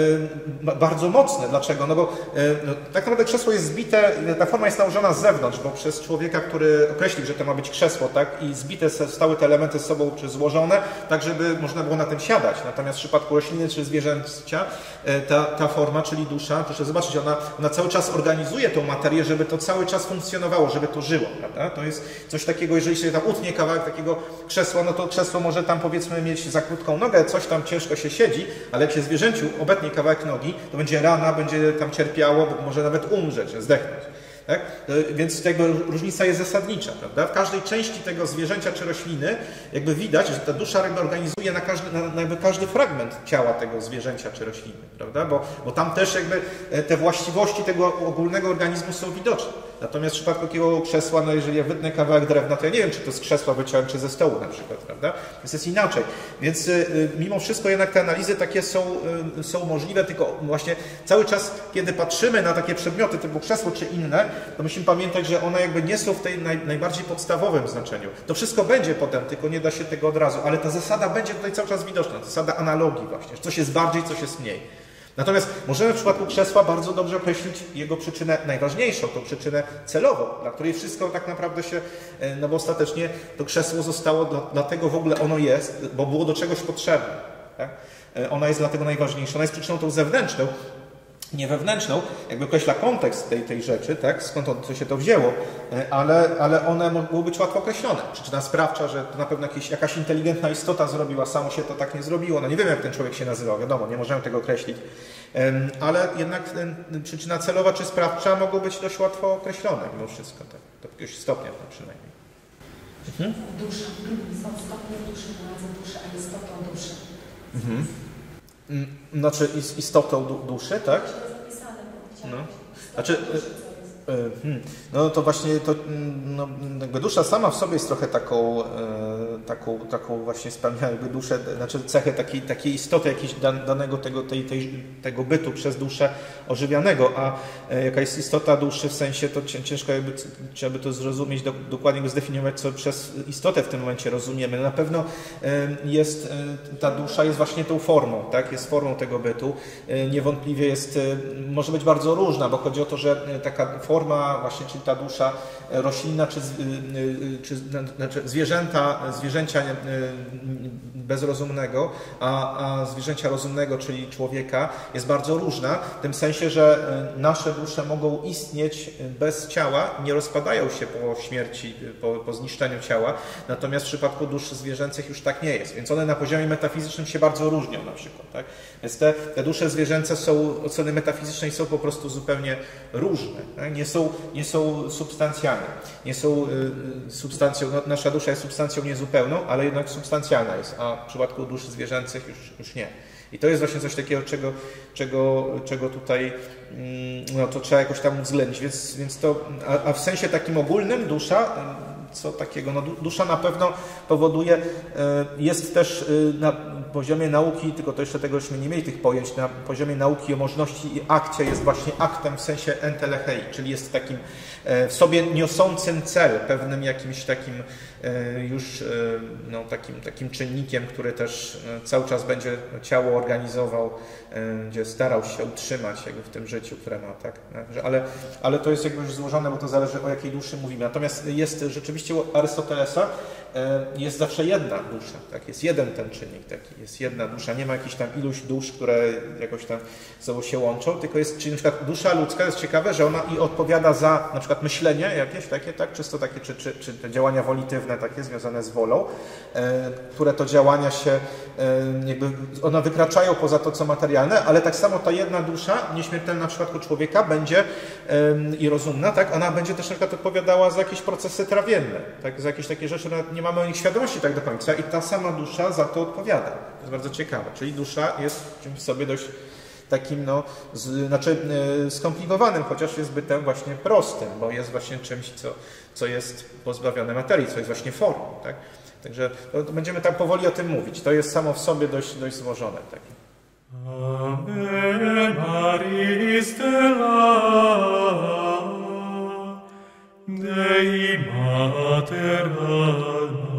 e, bardzo mocne. Dlaczego? No bo e, no, tak naprawdę krzesło jest zbite, ta forma jest nałożona z zewnątrz, bo przez człowieka, który określił, że to ma być krzesło, tak, i zbite stały te elementy z sobą, czy złożone, tak żeby można było na tym siadać. Natomiast w przypadku rośliny czy zwierzęcia e, ta, ta forma, czyli dusza, proszę zobaczyć, ona, ona cały czas organizuje tą materię, żeby to cały czas funkcjonowało, żeby to żyło. Prawda? To jest coś takiego, jeżeli się tam utnie kawałek takiego krzesła, no to krzesło może tam powiedzmy mieć za krótką nogę, coś tam ciężko się siedzi, ale jak się zwierzęciu obetnie kawałek nogi, to będzie rana, będzie tam cierpiało, może nawet umrzeć, zdechnąć. Tak? Więc jakby różnica jest zasadnicza. Prawda? W każdej części tego zwierzęcia czy rośliny jakby widać, że ta dusza jakby organizuje na każdy, na, na jakby każdy fragment ciała tego zwierzęcia czy rośliny. Prawda? Bo, bo tam też jakby te właściwości tego ogólnego organizmu są widoczne. Natomiast w przypadku takiego krzesła, no jeżeli ja wytnę kawałek drewna, to ja nie wiem, czy to z krzesła wyciąłem, czy ze stołu na przykład, prawda? Więc jest inaczej. Więc y, mimo wszystko jednak te analizy takie są, y, są możliwe, tylko właśnie cały czas, kiedy patrzymy na takie przedmioty typu krzesło czy inne, to musimy pamiętać, że one jakby nie są w tej naj, najbardziej podstawowym znaczeniu. To wszystko będzie potem, tylko nie da się tego od razu, ale ta zasada będzie tutaj cały czas widoczna, zasada analogii właśnie, coś jest bardziej, coś jest mniej. Natomiast możemy w przypadku krzesła bardzo dobrze określić jego przyczynę najważniejszą, tą przyczynę celową, dla której wszystko tak naprawdę się, no bo ostatecznie to krzesło zostało, dlatego w ogóle ono jest, bo było do czegoś potrzebne. Tak? Ona jest dlatego najważniejsza, ona jest przyczyną tą zewnętrzną, nie wewnętrzną, jakby określa kontekst tej, tej rzeczy, tak? Skąd on, co się to wzięło, ale, ale one mogły być łatwo określone. Przyczyna sprawcza, że to na pewno jakieś, jakaś inteligentna istota zrobiła, samo się to tak nie zrobiło. No nie wiem, jak ten człowiek się nazywał, wiadomo, nie możemy tego określić. Ale jednak przyczyna celowa czy sprawcza mogą być dość łatwo określone mimo wszystko, tak? Do jakiegoś stopnia no, przynajmniej. Mhm. Dusza. Są stopnie duszy, nazwy duszy, a istotą duszy. Mhm. Znaczy istotą duszy, tak? No. Znaczy, no to właśnie to, no, jakby dusza sama w sobie jest trochę taką, taką, taką właśnie spełnia jakby duszę, znaczy cechę takiej, takiej istoty jakiegoś danego tego, tej, tej, tego bytu przez duszę ożywianego, a jaka jest istota duszy w sensie, to ciężko jakby, trzeba by to zrozumieć, do, dokładnie by zdefiniować, co przez istotę w tym momencie rozumiemy. Na pewno jest, ta dusza jest właśnie tą formą, tak? Jest formą tego bytu. Niewątpliwie jest, może być bardzo różna, bo chodzi o to, że taka forma właśnie, czyli ta dusza roślinna, czy, czy znaczy zwierzęta, zwierzęcia bezrozumnego, a, a zwierzęcia rozumnego, czyli człowieka, jest bardzo różna, w tym sensie, że nasze dusze mogą istnieć bez ciała, nie rozpadają się po śmierci, po, po zniszczeniu ciała, natomiast w przypadku dusz zwierzęcych już tak nie jest, więc one na poziomie metafizycznym się bardzo różnią na przykład. Tak? Więc te, te dusze zwierzęce są, od strony metafizycznej są po prostu zupełnie różne, tak? nie, są, nie są substancjami, nie są y, substancją, no, nasza dusza jest substancją niezupełną, ale jednak substancjalna jest, a w przypadku duszy zwierzęcych już, już nie. I to jest właśnie coś takiego, czego, czego, czego tutaj no, to trzeba jakoś tam uwzględnić. Więc, więc to, a, a w sensie takim ogólnym dusza, co takiego, no, dusza na pewno powoduje, jest też na poziomie nauki, tylko to jeszcze tegośmy nie mieli tych pojęć, na poziomie nauki o możności i akcja jest właśnie aktem w sensie entelechei, czyli jest takim w sobie niosącym cel, pewnym jakimś takim już no, takim, takim czynnikiem, który też cały czas będzie ciało organizował, będzie starał się utrzymać jakby w tym życiu, które ma, tak? Ale, ale to jest jakby już złożone, bo to zależy, o jakiej duszy mówimy. Natomiast jest rzeczywiście u Arystotelesa jest zawsze jedna dusza, tak? Jest jeden ten czynnik taki, jest jedna dusza, nie ma jakichś tam iluś dusz, które jakoś tam ze sobą się łączą, tylko jest, czyli na przykład dusza ludzka jest ciekawe, że ona i odpowiada za na przykład myślenie jakieś takie, tak? Czysto takie, czy, czy, czy te działania wolitywne takie związane z wolą, e, które to działania się e, jakby, one wykraczają poza to, co materialne, ale tak samo ta jedna dusza, nieśmiertelna w przypadku człowieka, będzie e, i rozumna, tak? Ona będzie też na przykład odpowiadała za jakieś procesy trawienne, codzienne. Tak? Za jakieś takie rzeczy nawet nie mamy o nich świadomości tak do końca i ta sama dusza za to odpowiada. To jest bardzo ciekawe. Czyli dusza jest czymś sobie dość takim, no, z, znaczy y, skomplikowanym, chociaż jest bytem właśnie prostym, bo jest właśnie czymś, co, co jest pozbawione materii, co jest właśnie formą. Tak? Także to, to będziemy tak powoli o tym mówić. To jest samo w sobie dość, dość złożone. Takie. Ave Maria stella Dei Mater alma